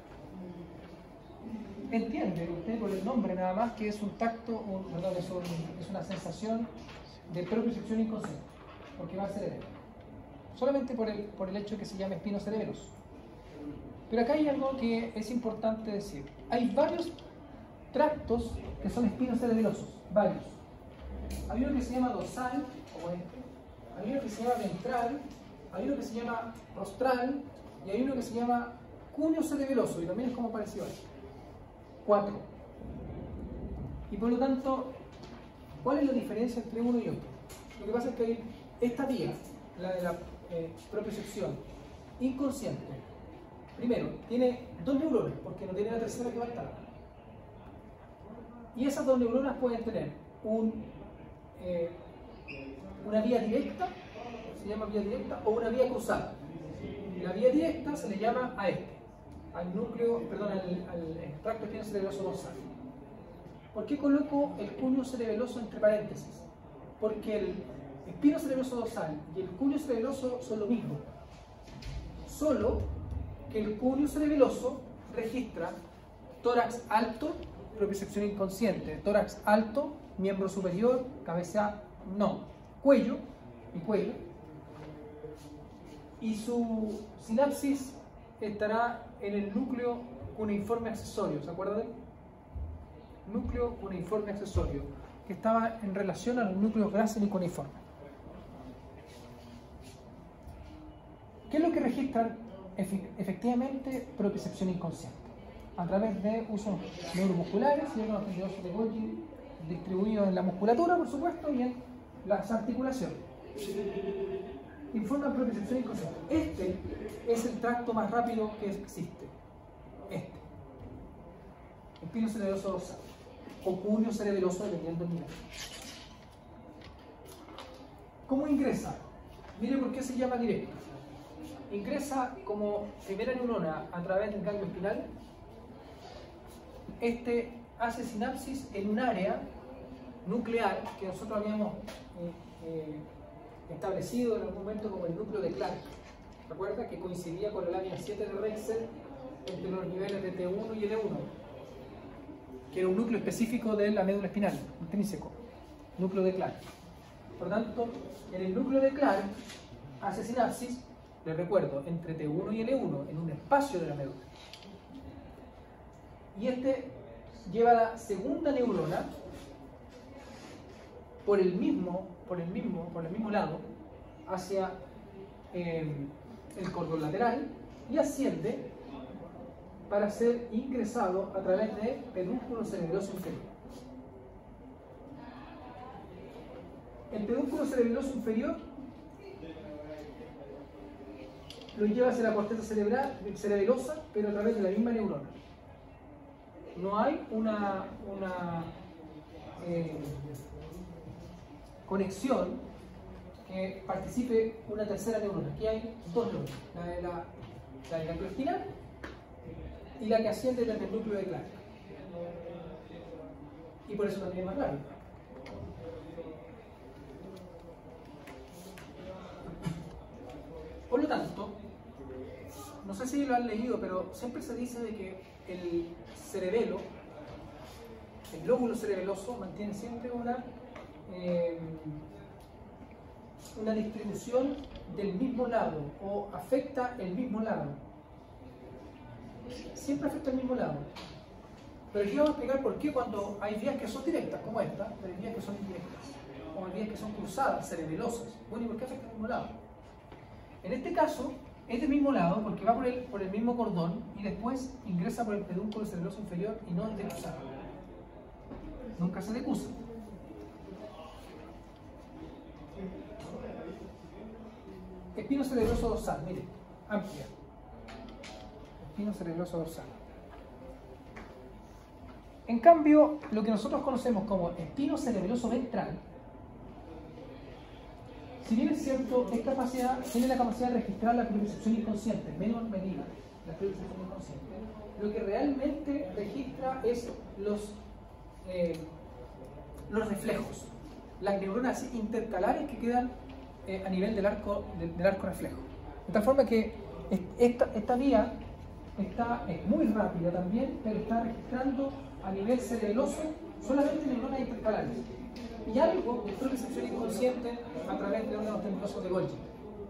Entiende usted por el nombre nada más que es un tacto, un, perdón, es, un, es una sensación de propiocepción inconsciente, porque va al cerebelo. Solamente por el, por el hecho de que se llame espinocerebeloso. Pero acá hay algo que es importante decir. Hay varios tractos que son espinocerebelosos, varios. Hay uno que se llama dorsal, como este. Hay uno que se llama ventral, hay uno que se llama rostral y hay uno que se llama cuneo cerebeloso, y también es como parecido a eso. Cuatro. Y por lo tanto, ¿cuál es la diferencia entre uno y otro? Lo que pasa es que hay esta vía, la de la eh, propiocepción inconsciente, primero, tiene dos neuronas, porque no tiene la tercera que va a estar. Y esas dos neuronas pueden tener un, eh, una vía directa, se llama vía directa, o una vía cruzada. La vía directa se le llama a este, al núcleo, perdón, al, al tracto espinocerebeloso dorsal. ¿Por qué coloco el cuneo cerebeloso entre paréntesis? Porque el espinocerebeloso dorsal y el cuneo cerebeloso son lo mismo, solo que el cuneo cerebeloso registra tórax alto, propiocepción inconsciente, tórax alto, miembro superior, cabeza no, cuello y cuello, y su sinapsis estará en el núcleo cuneiforme accesorio, ¿se acuerdan? Núcleo cuneiforme accesorio, que estaba en relación a los núcleos grácil y cuneiforme. ¿Qué es lo que registran efectivamente propiocepción inconsciente? A través de usos neuromusculares y órganos tendinosos de Golgi distribuidos en la musculatura, por supuesto, y en las articulaciones. Informan propiocepción inconsciente. Este es el tracto más rápido que existe. Este. Espinocerebeloso dorsal. O cuneo cerebeloso, dependiendo del nivel. ¿Cómo ingresa? Mire por qué se llama directo. Ingresa como primera neurona a través del ganglio espinal. Este hace sinapsis en un área nuclear que nosotros habíamos eh, eh, establecido en algún momento como el núcleo de Clark. ¿Recuerda? Que coincidía con la lámina siete de Rexel entre los niveles de T uno y L uno, que era un núcleo específico de la médula espinal, intrínseco, núcleo de Clark. Por lo tanto, en el núcleo de Clark hace sinapsis, les recuerdo, entre T uno y L uno, en un espacio de la médula. Y este lleva la segunda neurona por el mismo, por el mismo, por el mismo lado hacia eh, el cordón lateral y asciende para ser ingresado a través de pedúnculo cerebeloso inferior. El pedúnculo cerebeloso inferior lo lleva hacia la corteza cerebral, cerebelosa, pero a través de la misma neurona. No hay una, una eh, conexión que participe una tercera neurona. Aquí hay dos neuronas, la de la, la del ganglio espinal y la que asciende desde el núcleo de Clark. Y por eso también es más rápido. Por lo tanto, no sé si lo han leído, pero siempre se dice de que el cerebelo, el lóbulo cerebeloso, mantiene siempre una, eh, una distribución del mismo lado o afecta el mismo lado. Siempre afecta el mismo lado. Pero aquí vamos a explicar por qué cuando hay vías que son directas, como esta, pero hay vías que son indirectas, o hay vías que son cruzadas, cerebelosas. Bueno, ¿y por qué afecta el mismo lado? En este caso, es del mismo lado porque va por el, por el mismo cordón y después ingresa por el pedúnculo cerebeloso inferior y no es decusado. Nunca se decusa. Espino cerebroso dorsal, mire, amplia. Espino cerebroso dorsal. En cambio, lo que nosotros conocemos como espino cerebroso ventral, si bien es cierto, es capacidad, tiene la capacidad de registrar la percepción inconsciente, menor medida, la percepción inconsciente, lo que realmente registra es los, eh, los reflejos, las neuronas intercalares que quedan eh, a nivel del arco, del, del arco reflejo. De tal forma que esta, esta vía está, es muy rápida también, pero está registrando a nivel cerebeloso solamente neuronas intercalares. Y algo de percepción inconsciente a través de órganos temporosos de Golgi.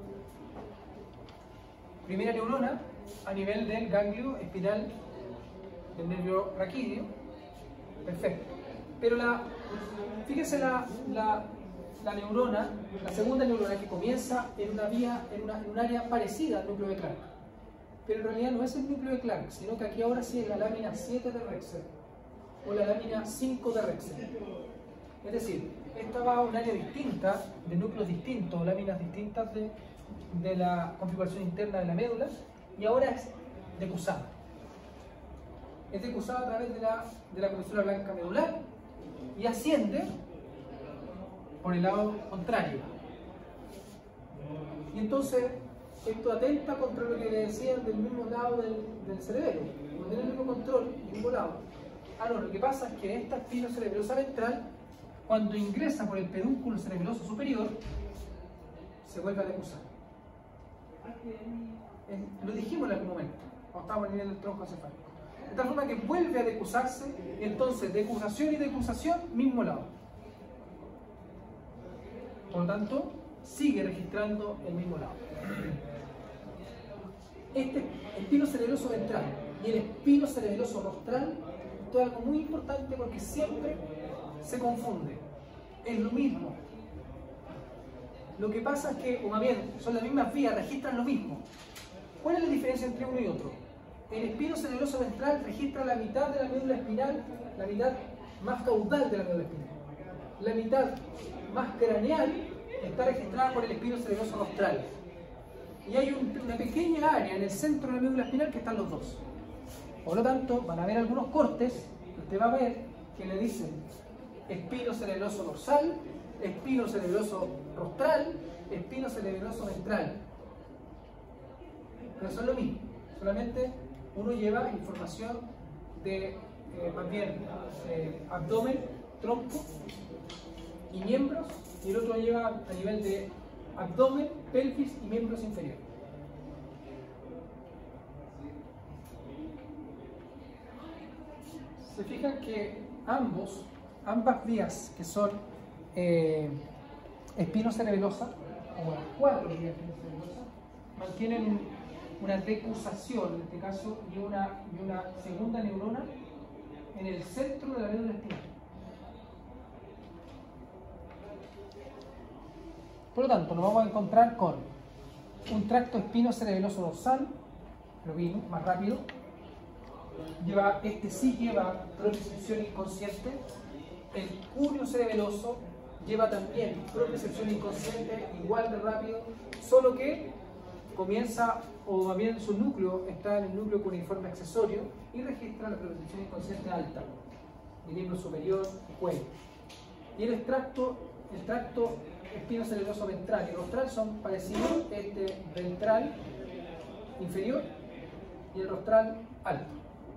Primera neurona a nivel del ganglio espinal del nervio raquídeo. Perfecto. Pero la, fíjense la, la, la neurona, la segunda neurona que comienza en una vía, en, una, en un área parecida al núcleo de Clark. Pero en realidad no es el núcleo de Clark, sino que aquí ahora sí es la lámina siete de Rexel o la lámina cinco de Rexel. Es decir, esta va a un área distinta, de núcleos distintos, láminas distintas de, de la configuración interna de la médula, y ahora es decusada. Es decusada a través de la, de la comisura blanca medular y asciende por el lado contrario. Y entonces, esto atenta contra lo que le decían del mismo lado del, del cerebelo, no tiene el mismo control, el mismo lado. Ah, no, lo que pasa es que esta espina cerebrosa ventral, cuando ingresa por el pedúnculo cerebeloso superior, se vuelve a decusar. Eh, lo dijimos en algún momento, cuando estábamos a nivel del tronco encefálico. De tal forma que vuelve a decusarse, y entonces decusación y decusación, mismo lado. Por lo tanto, sigue registrando el mismo lado. Este espino cerebeloso ventral y el espino cerebeloso rostral, esto es algo muy importante porque siempre se confunde. Es lo mismo. Lo que pasa es que, o más bien, son las mismas vías, registran lo mismo. ¿Cuál es la diferencia entre uno y otro? El espino cerebroso ventral registra la mitad de la médula espinal, la mitad más caudal de la médula espinal. La mitad más craneal está registrada por el espino cerebroso rostral. Y hay un, una pequeña área en el centro de la médula espinal que están los dos. Por lo tanto, van a haber algunos cortes que usted va a ver que le dicen espino cerebroso dorsal, espino cerebroso rostral, espino cerebroso ventral. Pero son lo mismo, solamente uno lleva información de, eh, más bien, eh, abdomen, tronco y miembros, y el otro lleva a nivel de abdomen, pelvis y miembros inferiores. Se fijan que ambos, ambas vías que son eh, espino cerebelosa, o las cuatro vías espino cerebelosa, mantienen un, una decusación, en este caso, y una, y una segunda neurona en el centro de la médula espinal. Por lo tanto, nos vamos a encontrar con un tracto espino cerebeloso dorsal, lo vimos más rápido. Lleva, este sí lleva propriocepción inconsciente. El cúneo cerebeloso lleva también propriocepción inconsciente, igual de rápido, solo que comienza, o más bien su núcleo está en el núcleo cuneiforme accesorio y registra la propriocepción inconsciente alta, el miembro superior y cuello. Y el tracto, el tracto espino cerebroso ventral y rostral son parecidos, este ventral inferior y el rostral alto.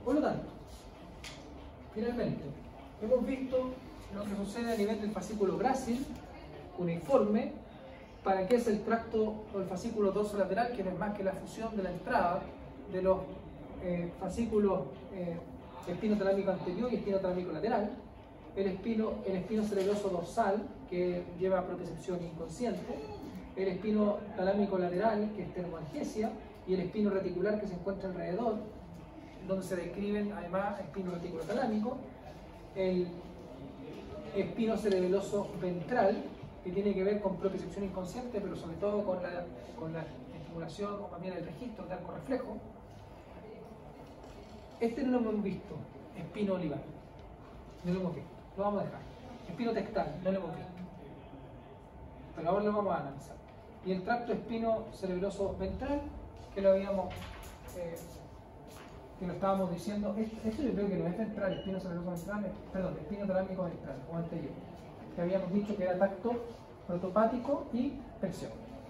Por lo tanto, finalmente, hemos visto lo que sucede a nivel del fascículo grácil, cuneiforme, para que es el tracto o el fascículo dorsolateral, que no es más que la fusión de la entrada de los eh, fascículos eh, espinotalámico anterior y espinotalámico lateral, el espino, el espino cerebroso dorsal, que lleva propiocepción inconsciente, el espino talámico lateral, que es termoalgesia, y el espino reticular que se encuentra alrededor, donde se describen además espino reticulotalámico, el espino cerebeloso ventral, que tiene que ver con propiocepción inconsciente, pero sobre todo con la, con la estimulación o también el registro de arco reflejo. Este no lo hemos visto, espino olivar, no lo hemos visto, lo vamos a dejar. Espino textal, no lo hemos visto, pero ahora lo vamos a analizar. Y el tracto espino cerebroso ventral, que lo habíamos, eh, que lo estábamos diciendo, esto yo creo que no es ventral, espino cerebroso ventral, perdón, espino talámico ventral o anterior, que habíamos dicho que era tacto protopático y presión.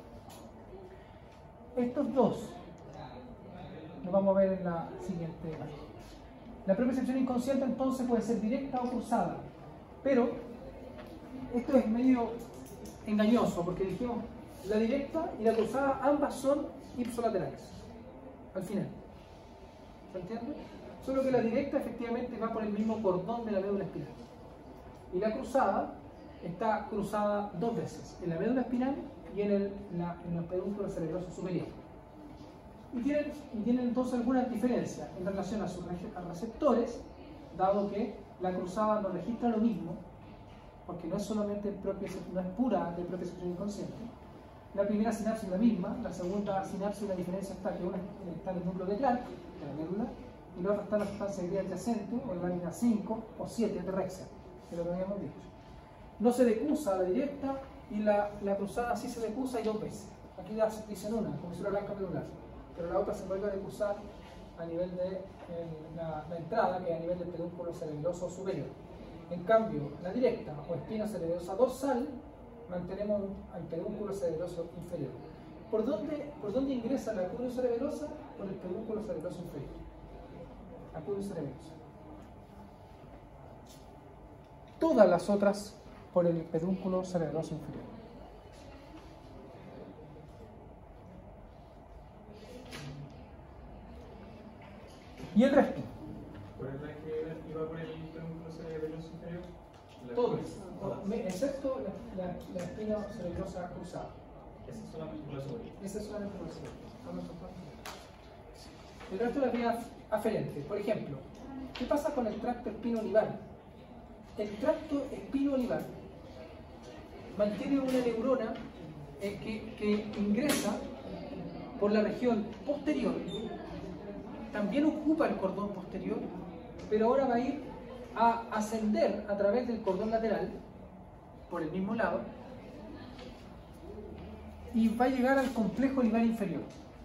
Estos dos lo vamos a ver en la siguiente imagen. La propiocepción inconsciente entonces puede ser directa o cruzada, pero esto es medio engañoso porque dijimos la directa y la cruzada ambas son ipsolaterales al final. ¿Se entiende? Solo que la directa efectivamente va por el mismo cordón de la médula espinal y la cruzada está cruzada dos veces, en la médula espinal y en, el, la, en los pedúnculos cerebrosos superiores. Y tienen, y tienen entonces algunas diferencias en relación a sus a receptores, dado que la cruzada no registra lo mismo, porque no es solamente propio, no es pura de propiocepción inconsciente. La primera sinapsis es la misma, la segunda sinapsis la diferencia está que una está en el núcleo de Clark, de la médula, y la otra está en la sustancia gris adyacente, o en la línea cinco o siete de Rexer, que es lo que habíamos dicho. No se decusa a la directa y la, la cruzada sí se decusa y dos veces. Aquí ya dicen una, comisura blanca medular, pero la otra se vuelve a decusar a nivel de eh, la, la entrada, que es a nivel del pedúnculo cerebroso superior. En cambio, la directa o espina cerebrosa dorsal, mantenemos al pedúnculo cerebroso inferior. ¿Por dónde, ¿Por dónde ingresa la acudio cerebrosa? Por el pedúnculo cerebroso inferior. Acudio cerebrosa. Todas las otras por el pedúnculo cerebroso inferior. ¿Y el resto? ¿Cuál es la que iba por el pedúnculo cerebroso inferior? Todas, excepto la, la, la espina cerebrosa cruzada. Esa es solamente por la superior. Esa es solamente por la superior. El resto de las vías aferentes. Por ejemplo, ¿qué pasa con el tracto espino-olivar? El tracto espino-olivar mantiene una neurona eh, que, que ingresa por la región posterior, también ocupa el cordón posterior, pero ahora va a ir a ascender a través del cordón lateral, por el mismo lado, y va a llegar al complejo olivar inferior.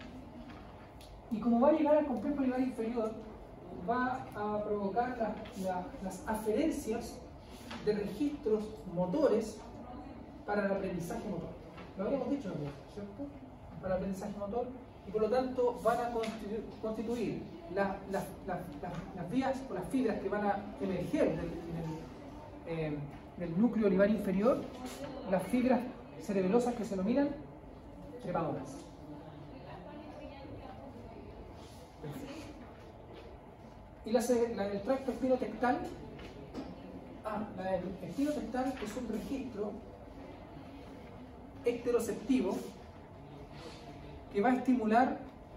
Y como va a llegar al complejo olivar inferior, va a provocar la, la, las aferencias de registros motores para el aprendizaje motor. Lo habíamos dicho, ¿cierto? Para el aprendizaje motor, y por lo tanto van a constituir, constituir la, la, la, la, las vías o las fibras que van a emerger del, del, eh, del núcleo olivar inferior, las fibras cerebelosas que se denominan trepadoras. Y la, la, el tracto espinotectal, ah, la, el espinotectal es un registro ecteroceptivo que va a estimular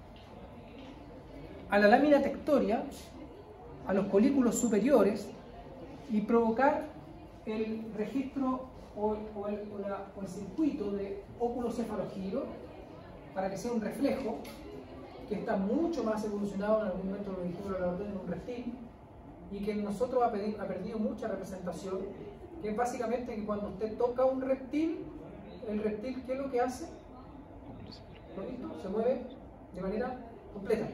a la lámina tectoria, a los colículos superiores y provocar el registro o, o, el, o, la, o el circuito de óculo-cefalogiro para que sea un reflejo que está mucho más evolucionado. En algún momento lo dijimos en un reptil, y que en nosotros ha, pedido, ha perdido mucha representación, que es básicamente que cuando usted toca un reptil, el reptil, ¿qué es lo que hace? ¿Lo visto? Se mueve de manera completa.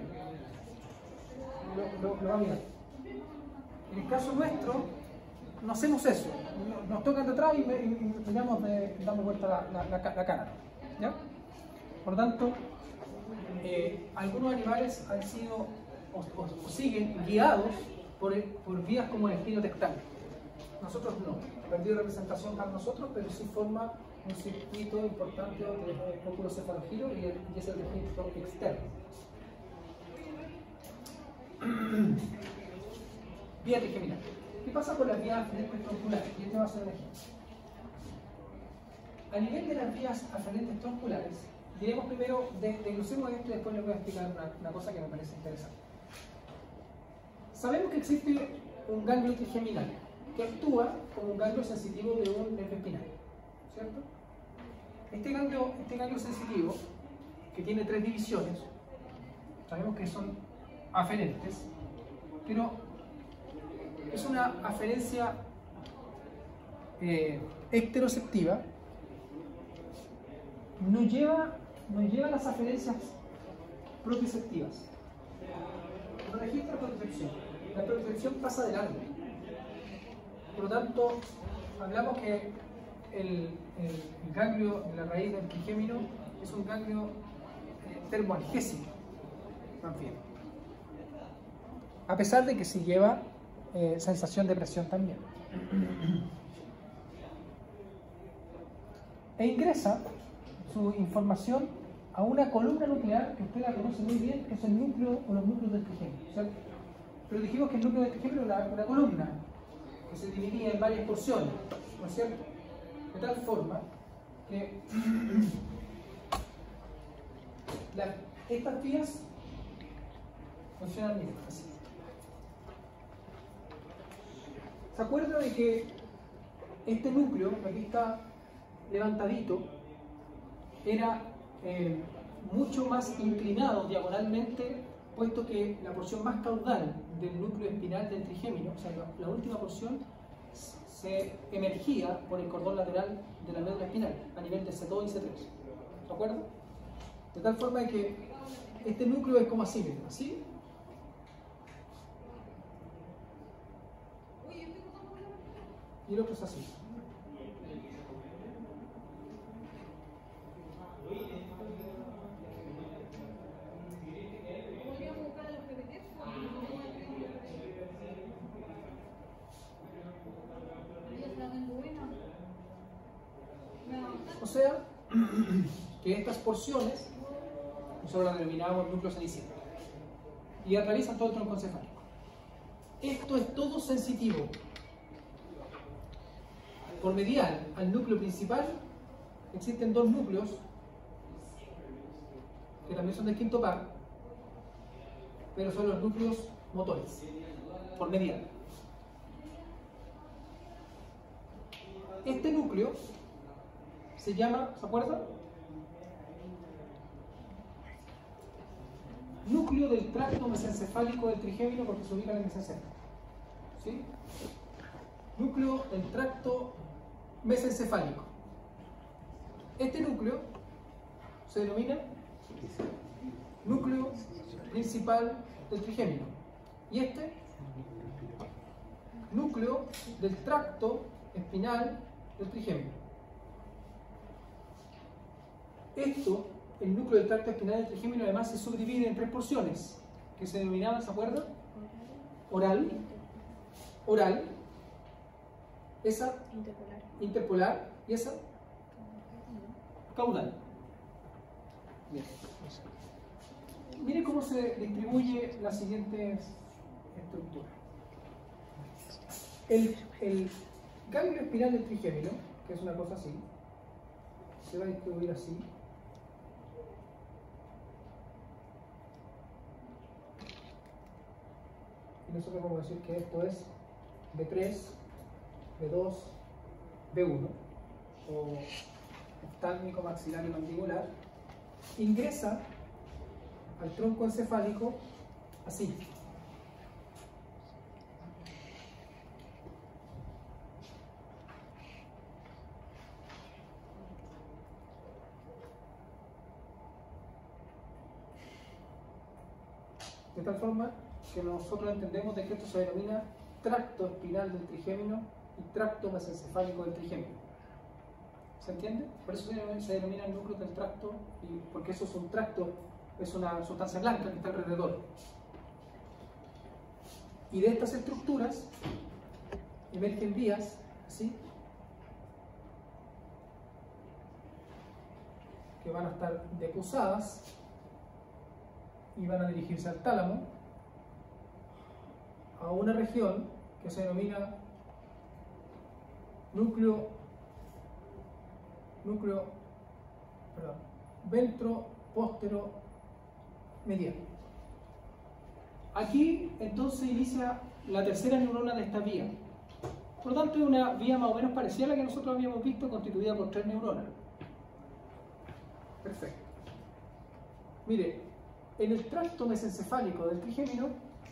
Lo, lo, lo va a mirar. En el caso nuestro, no hacemos eso. Nos tocan detrás y, y, y miramos de, damos vuelta la, la, la, la cara. ¿Ya? Por lo tanto, eh, algunos animales han sido, o, o, o- o siguen guiados por, por vías como el espino tectal. Nosotros no, ha perdido representación para nosotros, pero sí forma un circuito importante de oculocefalogiro y, el, y es el registro externo. Vía trigeminal. ¿Qué pasa con las vías aferentes tronculares? Y este va a ser un ejemplo. A nivel de las vías aferentes tronculares, diremos primero, desglosemos esto y después les voy a explicar una, una cosa que me parece interesante. Sabemos que existe un ganglio trigeminal que actúa como un ganglio sensitivo de un nervio espinal, ¿cierto? Este ganglio, este ganglio sensitivo, que tiene tres divisiones, sabemos que son aferentes, pero es una aferencia eh, ecteroceptiva, no lleva, no lleva las aferencias propioceptivas, no registra propiocepción, la propiocepción pasa de largo. Por lo tanto, hablamos que el, el, el ganglio en la raíz del trigémino es un ganglio eh, termoalgésico, también. A pesar de que sí lleva eh, sensación de presión también. E ingresa su información a una columna nuclear que usted la conoce muy bien, que es el núcleo o los núcleos del trigémino, ¿cierto? Pero dijimos que el núcleo del trigémino era una, una columna que se dividía en varias porciones, ¿no es cierto? De tal forma que la, estas vías funcionan bien, así. ¿Se acuerda de que este núcleo, que aquí está levantadito, era eh, mucho más inclinado diagonalmente, puesto que la porción más caudal del núcleo espinal del trigémino, o sea, la, la última porción, se emergía por el cordón lateral de la médula espinal, a nivel de C dos y C tres. ¿De acuerdo? De tal forma que este núcleo es como así, así. Y el otro es así. O sea, que estas porciones nosotros las denominamos núcleos cenicientos y atraviesan todo el tronco encefálico. Esto es todo sensitivo. Por medial al núcleo principal existen dos núcleos que también son del quinto par, pero son los núcleos motores, por medial. Este núcleo se llama, ¿se acuerdan? Núcleo del tracto mesencefálico del trigémino, porque se ubica en el mesencéfalo. ¿Sí? Núcleo del tracto mesencefálico. Este núcleo se denomina núcleo principal del trigémino. Y este, núcleo del tracto espinal del trigémino. Esto, el núcleo del tracto espinal del trigémino, además se subdivide en tres porciones que se denominaban, ¿se acuerdan? Oral, oral, esa interpolar, interpolar y esa caudal. Bien. Miren cómo se distribuye la siguiente estructura. El, el ganglio espinal del trigémino, que es una cosa así, se va a distribuir así. Y nosotros vamos a decir que esto es B tres, B dos, B uno, o oftálmico, maxilar y mandibular. Ingresa al tronco encefálico así. De tal forma que nosotros entendemos de que esto se denomina tracto espinal del trigémino y tracto mesencefálico del trigémino. ¿Se entiende? Por eso se denomina el núcleo del tracto, y porque eso es un tracto, es una sustancia blanca que está alrededor. Y de estas estructuras emergen vías, ¿sí?, que van a estar decusadas y van a dirigirse al tálamo, a una región que se denomina núcleo, núcleo, perdón, ventro póstero mediano. Aquí entonces inicia la tercera neurona de esta vía. Por lo tanto, es una vía más o menos parecida a la que nosotros habíamos visto, constituida por tres neuronas. Perfecto. Mire, en el tracto mesencefálico del trigémino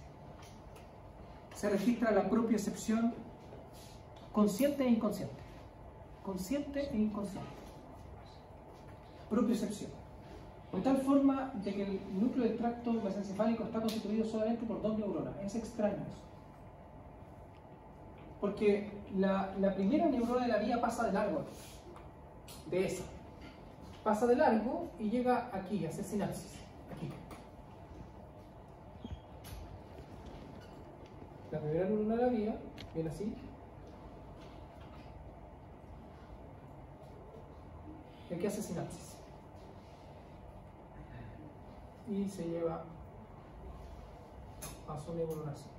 se registra la propiocepción consciente e inconsciente. Consciente e inconsciente. Propiocepción. De tal forma de que el núcleo del tracto mesencefálico está constituido solamente por dos neuronas. Es extraño eso. Porque la, la primera neurona de la vía pasa de largo, de esa. Pasa de largo y llega aquí, a hacer sinapsis. Aquí. La primera neurona de la vía viene así. Y aquí hace sinapsis. Y se lleva a su neuronación.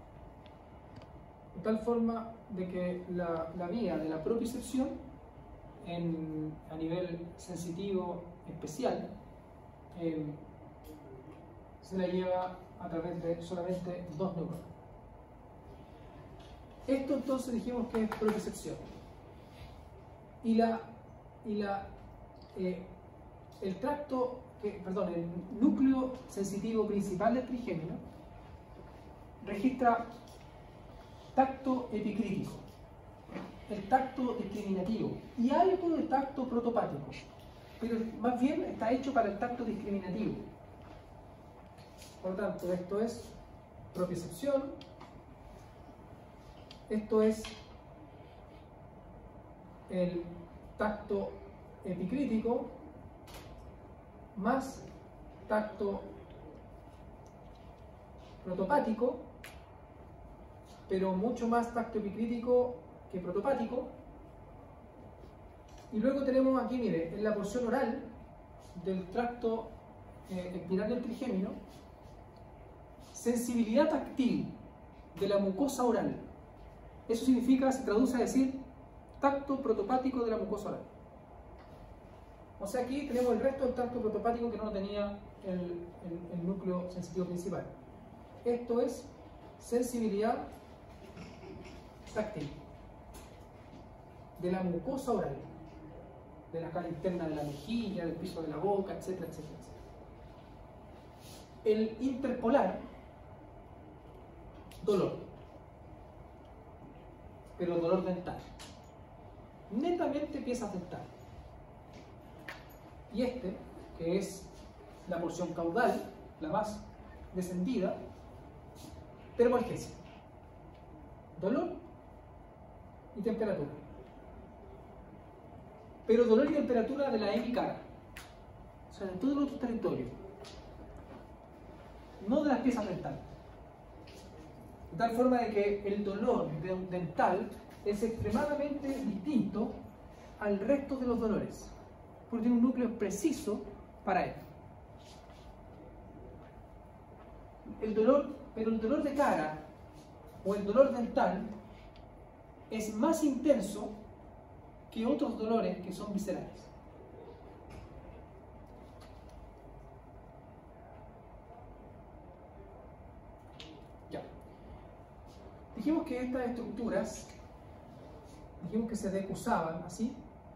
De tal forma de que la, la vía de la propiocepción en, a nivel sensitivo especial eh, se la lleva a través de solamente dos neuronas. Esto entonces dijimos que es propiocepción. Y la, y la eh, el tracto que, perdón, el núcleo sensitivo principal del trigémino registra tacto epicrítico, el tacto discriminativo y algo de tacto protopático, pero más bien está hecho para el tacto discriminativo. Por lo tanto, esto es propiocepción, esto es el tacto epicrítico más tacto protopático, pero mucho más tacto epicrítico que protopático. Y luego tenemos aquí, mire, en la porción oral del tracto eh, espiral del trigémino, sensibilidad táctil de la mucosa oral. Eso significa, se traduce a decir, tacto protopático de la mucosa oral. O sea, aquí tenemos el resto del tacto protopático que no lo tenía el, el, el núcleo sensitivo principal. Esto es sensibilidad táctil de la mucosa oral, de la cara interna de la mejilla, del piso de la boca, etcétera, etcétera, etcétera. El interpolar, dolor, pero dolor dental, netamente piezas dentales. Y este, que es la porción caudal, la más descendida, termoalgesia, dolor y temperatura. Pero dolor y temperatura de la hemicara, o sea, de todo el otro territorio, no de las piezas dentales. De tal forma de que el dolor dental es extremadamente distinto al resto de los dolores, porque tiene un núcleo preciso para él. El dolor, pero el dolor de cara o el dolor dental es más intenso que otros dolores que son viscerales. Ya. Dijimos que estas estructuras, dijimos que se decusaban así,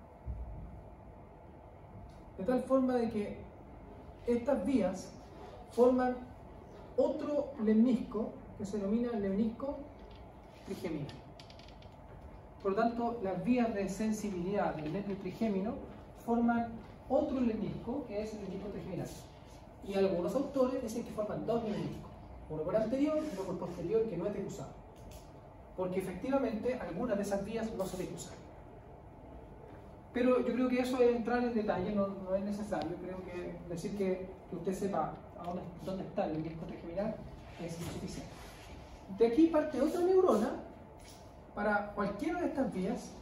de tal forma de que estas vías forman otro lemnisco que se denomina lemnisco trigémino. Por lo tanto, las vías de sensibilidad del nervio trigémino forman otro lemnisco que es el lemnisco trigeminal. Y algunos autores dicen que forman dos lemniscos, uno por anterior y uno por posterior, que no es decusado, porque efectivamente algunas de esas vías no se decusan. Pero yo creo que eso es entrar en detalle, no, no es necesario. Creo que decir que, que usted sepa a dónde, dónde está el lemnisco trigeminal es insuficiente. de aquí parte otra neurona para cualquiera de estas vías,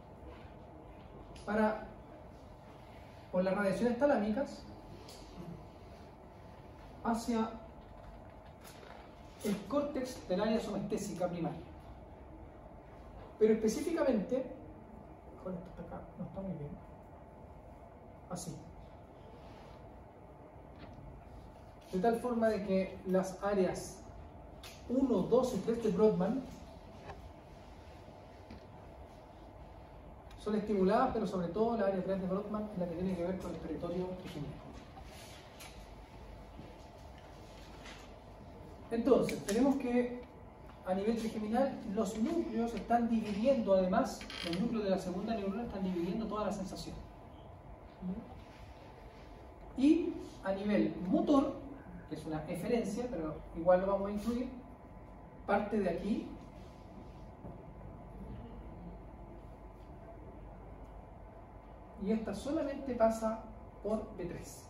para, por las radiaciones talámicas, hacia el córtex del área somestésica primaria. Pero específicamente, con esto está acá, no está muy bien, así. De tal forma de que las áreas uno, dos y tres de Brodmann son estimuladas, pero sobre todo la área tres de Brodmann es la que tiene que ver con el territorio trigeminal. Entonces, tenemos que a nivel trigeminal los núcleos están dividiendo, además, los núcleos de la segunda neurona están dividiendo toda la sensación. Y a nivel motor, que es una eferencia, pero igual lo vamos a incluir, parte de aquí y esta solamente pasa por B tres.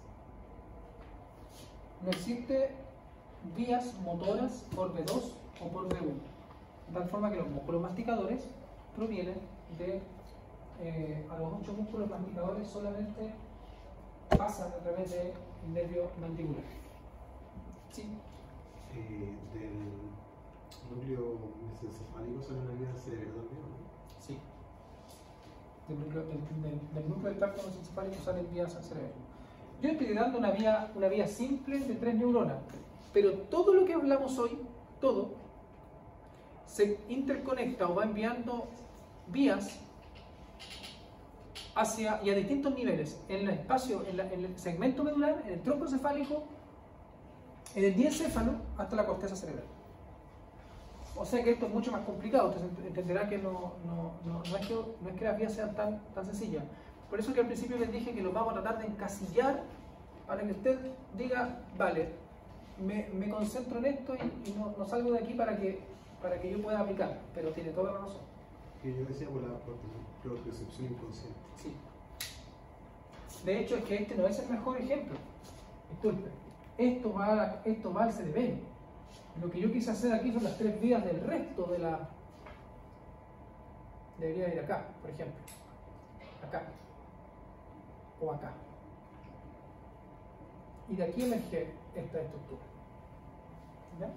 No existe vías motoras por B dos o por B uno, de tal forma que los músculos masticadores provienen de eh, a los ocho músculos masticadores solamente pasan a través del nervio mandibular. ¿Sí? Eh, del núcleo mesencefálico sale una vía cerebral también, ¿no? Sí. Del núcleo del, del, del núcleo del tracto mesencefálico salen vías al cerebro. Yo estoy dando una vía, una vía simple de tres neuronas, pero todo lo que hablamos hoy, todo, se interconecta o va enviando vías hacia y a distintos niveles, en el espacio, en, la, en el segmento medular, en el tronco encefálico, en el diencéfalo, hasta la corteza cerebral. O sea que esto es mucho más complicado. Usted entenderá que no, no, no, no, es, que, no es que las vías sean tan, tan sencillas. Por eso que al principio les dije que los vamos a tratar de encasillar para que usted diga, vale, me, me concentro en esto y, y no, no salgo de aquí para que, para que yo pueda aplicar. Pero tiene toda la razón. Que yo decía por la propiocepción inconsciente. Sí. De hecho, es que este no es el mejor ejemplo. Disculpe. Esto va, esto va al cerebelo. Lo que yo quise hacer aquí son las tres vías del resto de la... Debería ir acá, por ejemplo. Acá. O acá. Y de aquí emerge esta estructura. ¿Ya?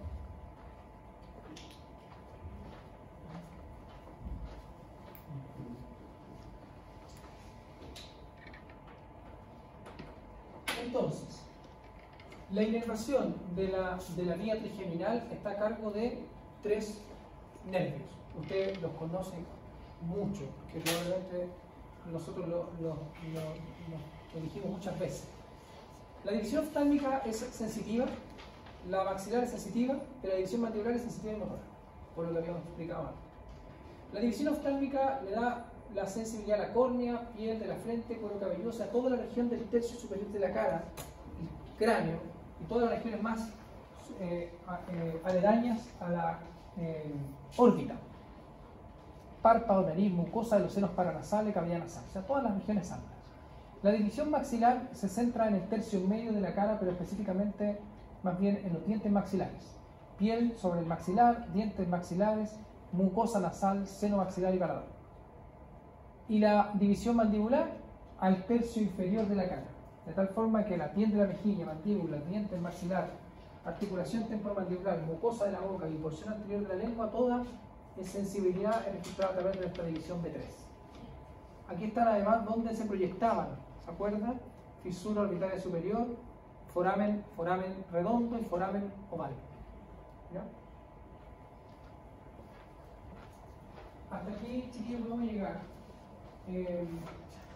Entonces, la inervación de la, de la vía trigeminal está a cargo de tres nervios. Ustedes los conocen mucho, que probablemente nosotros lo, lo, lo, lo, lo dijimos muchas veces. La división oftálmica es sensitiva, la maxilar es sensitiva, pero la división mandibular es sensitiva y motora, por lo que habíamos explicado antes. La división oftálmica le da la sensibilidad a la córnea, piel de la frente, cuero cabelludo, o sea, toda la región del tercio superior de la cara, el cráneo, y todas las regiones más eh, eh, aledañas a la eh, órbita. Párpado, nariz, mucosa de los senos paranasales, cavidad nasal, o sea, todas las regiones amplias. La división maxilar se centra en el tercio medio de la cara, pero específicamente más bien en los dientes maxilares. Piel sobre el maxilar, dientes maxilares, mucosa nasal, seno maxilar y paladar. Y la división mandibular al tercio inferior de la cara, de tal forma que la piel de la mejilla, mandíbula, dientes maxilar, articulación temporomandibular, mucosa de la boca y porción anterior de la lengua, toda en sensibilidad es registrada a través de esta división B tres. Aquí están además donde se proyectaban, ¿se acuerdan? Fisura orbitaria superior, foramen, foramen redondo y foramen oval. ¿Ya? Hasta aquí, chiquillos, vamos a llegar. Eh,